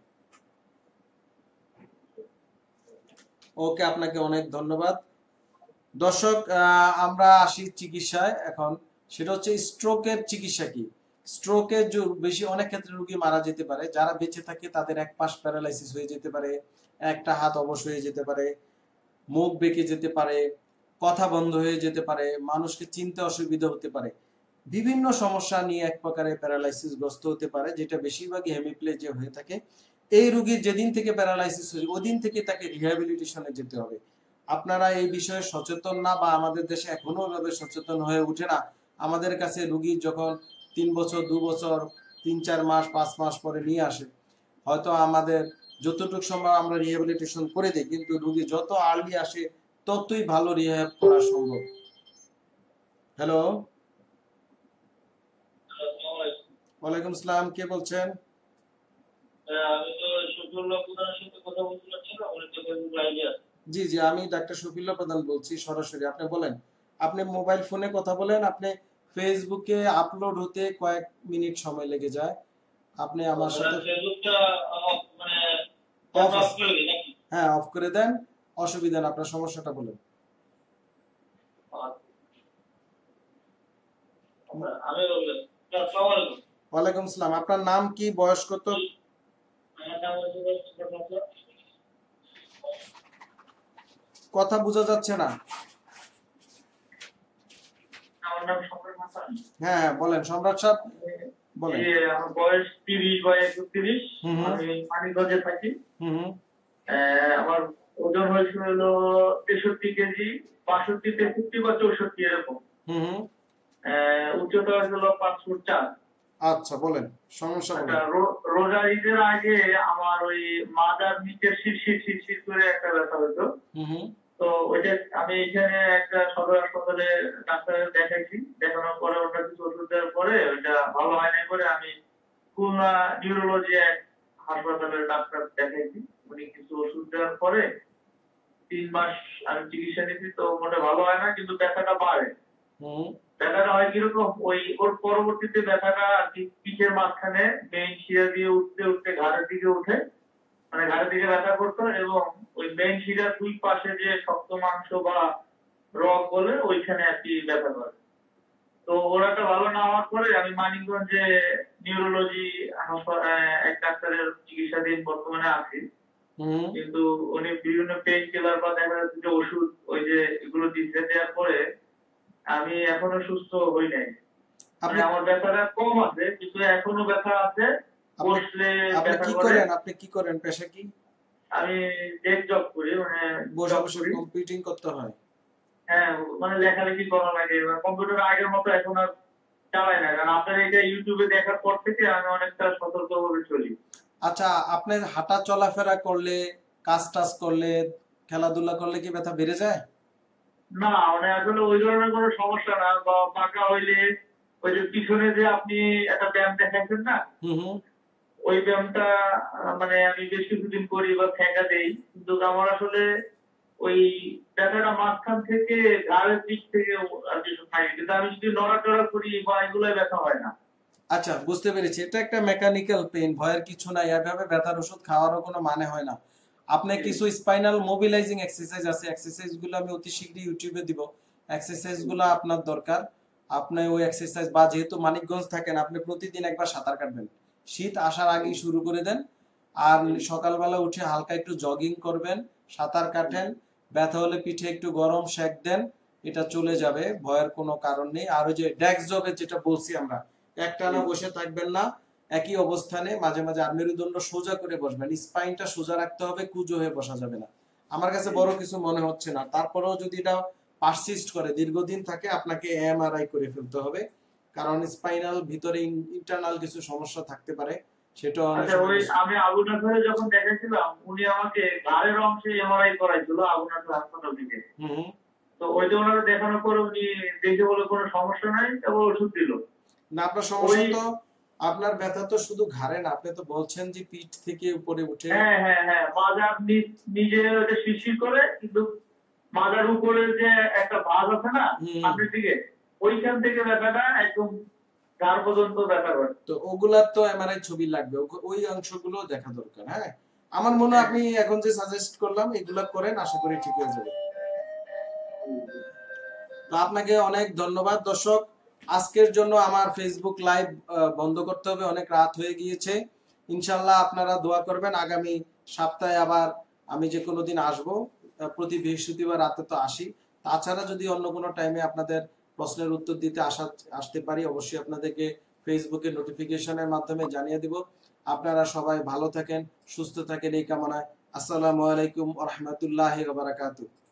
ওকে, আপনাকে অনেক ধন্যবাদ। দর্শক, আমরা আসি চিকিৎসায় এখন। সেটা হচ্ছে স্ট্রোকের চিকিৎসা কি। স্ট্রোকের বেশি অনেক ক্ষেত্রে রোগী মারা যেতে পারে। যারা বেঁচে থাকে তাদের এক পাশ প্যারালাইসিস হয়ে যেতে পারে, একটা হাত অবশ হয়ে যেতে পারে, মুখ বেঁকে যেতে পারে, কথা বন্ধ হয়ে যেতে পারে, মানুষকে চিনতে অসুবিধা হতে পারে। বিভিন্ন সমস্যা নিয়ে এক প্রকারের প্যারালাইসিস গ্রস্ত হতে পারে, যেটা বেশিরভাগই হেমিপ্লেজিয়া হয়ে থাকে। এই রোগীর যেদিন থেকে প্যারালাইসিস হয়েছে ওদিন থেকে তাকে রিহ্যাবিলিটেশনে যেতে হবে। আপনারা এই বিষয়ে সচেতন না, বা আমাদের দেশে এখনো ভাবে সচেতন হয়ে ওঠে না। আমাদের কাছে রোগী যখন 3 বছর, 2 বছর, 3-4 মাস, 5 মাস পরে নিয়ে আসে, হয়তো আমাদের যতটুকু সম্ভব আমরা রিহ্যাবিলিটেশন করে দিই, কিন্তু রোগী যত আর্লি আসে ততই ভালো রিহ্যাব করা সম্ভব। হ্যালো, ওয়ালাইকুম আসসালাম, কে বলছেন? আমি তো শফিউল্লাহ প্রধানের সাথে কথা বলতে চাচ্ছিলাম, উনি তো ফেসবুক লাইভে আছে। জি জি, আমি ডাক্তার শফিউল্লাহ প্রধান বলছি সরাসরি। আপনি বলেন, আপনি মোবাইল ফোনে কথা বলেন, আপনি ফেসবুকে আপলোড হতে কয়েক মিনিট সময় লেগে যায়। আপনি আমার সাথে ফেসবুকটা মানে অফ অফ আছে, করে দিই নাকি? হ্যাঁ অফ করে দেন, অসুবিধা না, আপনার সমস্যাটা বলেন। আমি বললাম, আসসালামু আলাইকুম। ওয়ালাইকুম সালাম। আপনার নাম কি, বয়স কত? আমার নাম হচ্ছে প্রফেসর। কথা বোঝা যাচ্ছে না। আমার নাম সম্রাট হাসান। হ্যাঁ হ্যাঁ বলেন সম্রাট সাহেব, বলেন। জি, আমার বয়স 30 বা 31। হুম হুম আমি মানিকগঞ্জে থাকি। হুম হুম আমার ওজন হয়েছিল হলো 63 কেজি, 62, 63 বা 64 এরকম। হুম হুম উচ্চতা হয়েছিল 5 ফুট 4। আচ্ছা বলেন, সমস্যা আচ্ছা, বলেন। রোজার ঈদের আগে আমার ওই মাজার নিচে শিরশির শিরশির করে একটা ব্যথা হতো। হুম হুম তো ওইটা আমি এখানে একটা সদর হাসপাতালে ডাক্তার দেখাইছি, দেখানোর পরে ওটা কিছু ওষুধ দেওয়ার পরে ওইটা ভালো হয় নাই, পরে আমি খুলনা নিউরোলজি এক হাসপাতালের ডাক্তার দেখাইছি। উনি কিছু ওষুধ দেওয়ার পরে 3 মাস আমি চিকিৎসা নিয়েছি, তো মোটে ভালো হয় না, কিন্তু ব্যথাটা বাড়ে। হুম ব্যথাটা হয় কিরকম, ওই ওর পরবর্তীতে ব্যথাটা আর কি পিঠের মাঝখানে মেইন শিরা দিয়ে উঠতে উঠতে ঘাড়ের দিকে উঠে, মানে ঘাড়ের দিকে ব্যথা করতো, এবং ওই মেইন শিরার 2 পাশে যে শক্ত মাংস বা রগ বলে ওইখানে আর কি ব্যথা করে। তো ওরাটা ভালো না হওয়ার পরে আমি মানিকগঞ্জে নিউরোলজি এক ডাক্তারের চিকিৎসাধীন বর্তমানে আছি। হুম কিন্তু উনি বিভিন্ন পেইন কিলার বা দেখা যাচ্ছে যে ওষুধ ওই যে এগুলো দিচ্ছে, দেওয়ার পরে আমি এখনো সুস্থ হই নাই। মানে আপনি আমার ব্যথাটা কম আছে, কিন্তু এখনো ব্যথা আছে। আপনি বসলে আপনি ব্যথা কি করে। করেন, আপনি কি করেন, পেশা কি? আমি ডেস্ক জব করি, মানে বসে জব বসে করি। কম্পিউটিং করতে হয়? হ্যাঁ, মানে লেখালেখি করা লাগে। কম্পিউটার আগের মতো এখন আর চালাই না, কারণ আপনার এটা ইউটিউবে দেখার পর থেকে আমি অনেকটা সতর্কভাবে চলি। আচ্ছা, আপনি হাঁটা চলাফেরা করলে, কাজ টাজ করলে, খেলাধুলা করলে কি ব্যথা বেড়ে যায়? না, মানে আসলে ওই ধরনের কোনো সমস্যা না, বা পাকা হইলে ওই যে পিছনে যে আপনি একটা ব্যায়াম দেখাইছেন না, হুম হুম ওই ব্যায়ামটা মানে আমি বেশ কিছুদিন করি বা ফেঁকা দেই, কিন্তু আমার আসলে ওই ব্যথাটা মাঝখান থেকে ঘাড়ের দিক থেকে আর কিছু থাকে, কিন্তু আমি যদি নড়াচড়া করি বা এগুলো ব্যথা হয় না। আচ্ছা বুঝতে পেরেছি, এটা একটা মেকানিক্যাল পেইন, ভয়ের কিছু নাই। এভাবে ব্যথার ওষুধ খাওয়ারও কোনো মানে হয় না। আপনি কিছু স্পাইনাল মোবিলাইজিং এক্সারসাইজ আছে, এক্সারসাইজ গুলো আমি অতি শীঘ্রই ইউটিউবে দিব। এক্সারসাইজ গুলো আপনার দরকার। আপনি ওই এক্সারসাইজ, বা যেহেতু মানিকগঞ্জ থাকেন, আপনি প্রতিদিন একবার সাঁতার কাটবেন, শীত আসার আগেই শুরু করে দেন। আর সকালবেলা উঠে হালকা একটু জগিং করবেন, সাঁতার কাটেন, ব্যথা হলে পিঠে একটু গরম সেক দেন, এটা চলে যাবে, ভয়ের কোনো কারণ নেই। আর ওই যে ডেস্ক জবে যেটা বলছি আমরা, একটানা বসে থাকবেন না একই অবস্থানে, মাঝে মাঝে আর মেরুদণ্ড সোজা করে বসবেন, স্পাইনটা সোজা রাখতে হবে, কুজো হয়ে বসা যাবে না। আমার কাছে বড় কিছু মনে হচ্ছে না, তারপরেও যদি এটা পারসিস্ট করে দীর্ঘদিন থাকে, আপনাকে এমআরআই করে ফেলতে হবে, কারণ স্পাইনাল ভিতরে ইন্টারনাল কিছু সমস্যা থাকতে পারে, সেটা অনেক আচ্ছা, ওই সময়। আমি আবু নাসরে যখন দেখাইছিলাম, উনি আমাকে ঘাড়ের অংশে এমআরআই করাইছিল আবু নাসর হাসপাতাল থেকে। হুম তো ওইটা ওনারা দেখানোর পর উনি দেখে বলে কোনো সমস্যা নাই, তারপর ওষুধ দিল। না, আপনার ওই সমস্যা তো, আপনার ব্যথা তো শুধু ঘাড়ে না, আপনি তো বলছেন যে পিঠ থেকে উপরে উঠে। হ্যাঁ হ্যাঁ হ্যাঁ, মাজার নিজে ওটা শিরশির করে, কিন্তু মাজার উপরে যে একটা ভাঁজ আছে না হুম সামনের দিকে, ওইখান থেকে ব্যথাটা একদম ঘাড় পর্যন্ত ব্যথা করে। তো ওগুলার তো এমআরআই ছবি লাগবে, ওই অংশগুলো দেখা দরকার। হ্যাঁ, আমার মনে হয় আপনি এখন যে সাজেস্ট করলাম এগুলা করেন, আশা করি ঠিক হয়ে যাবে। তো আপনাকে অনেক ধন্যবাদ। দর্শক, আজকের জন্য আমার ফেসবুক লাইভ বন্ধ করতে হবে, অনেক রাত হয়ে গিয়েছে। ইনশাল্লাহ আপনারা দোয়া করবেন, আগামী সপ্তাহে আবার আমি যে কোনো দিন আসবো, প্রতি বৃহস্পতিবার রাতে তো আসি। তাছাড়া যদি অন্য কোনো টাইমে আপনাদের প্রশ্নের উত্তর দিতে আসতে পারি, অবশ্যই আপনাদেরকে ফেসবুকে নোটিফিকেশনের মাধ্যমে জানিয়ে দিব। আপনারা সবাই ভালো থাকেন, সুস্থ থাকেন এই কামনায়। আসসালামু আলাইকুম ওয়া রাহমাতুল্লাহি ওয়া বারাকাতুহু।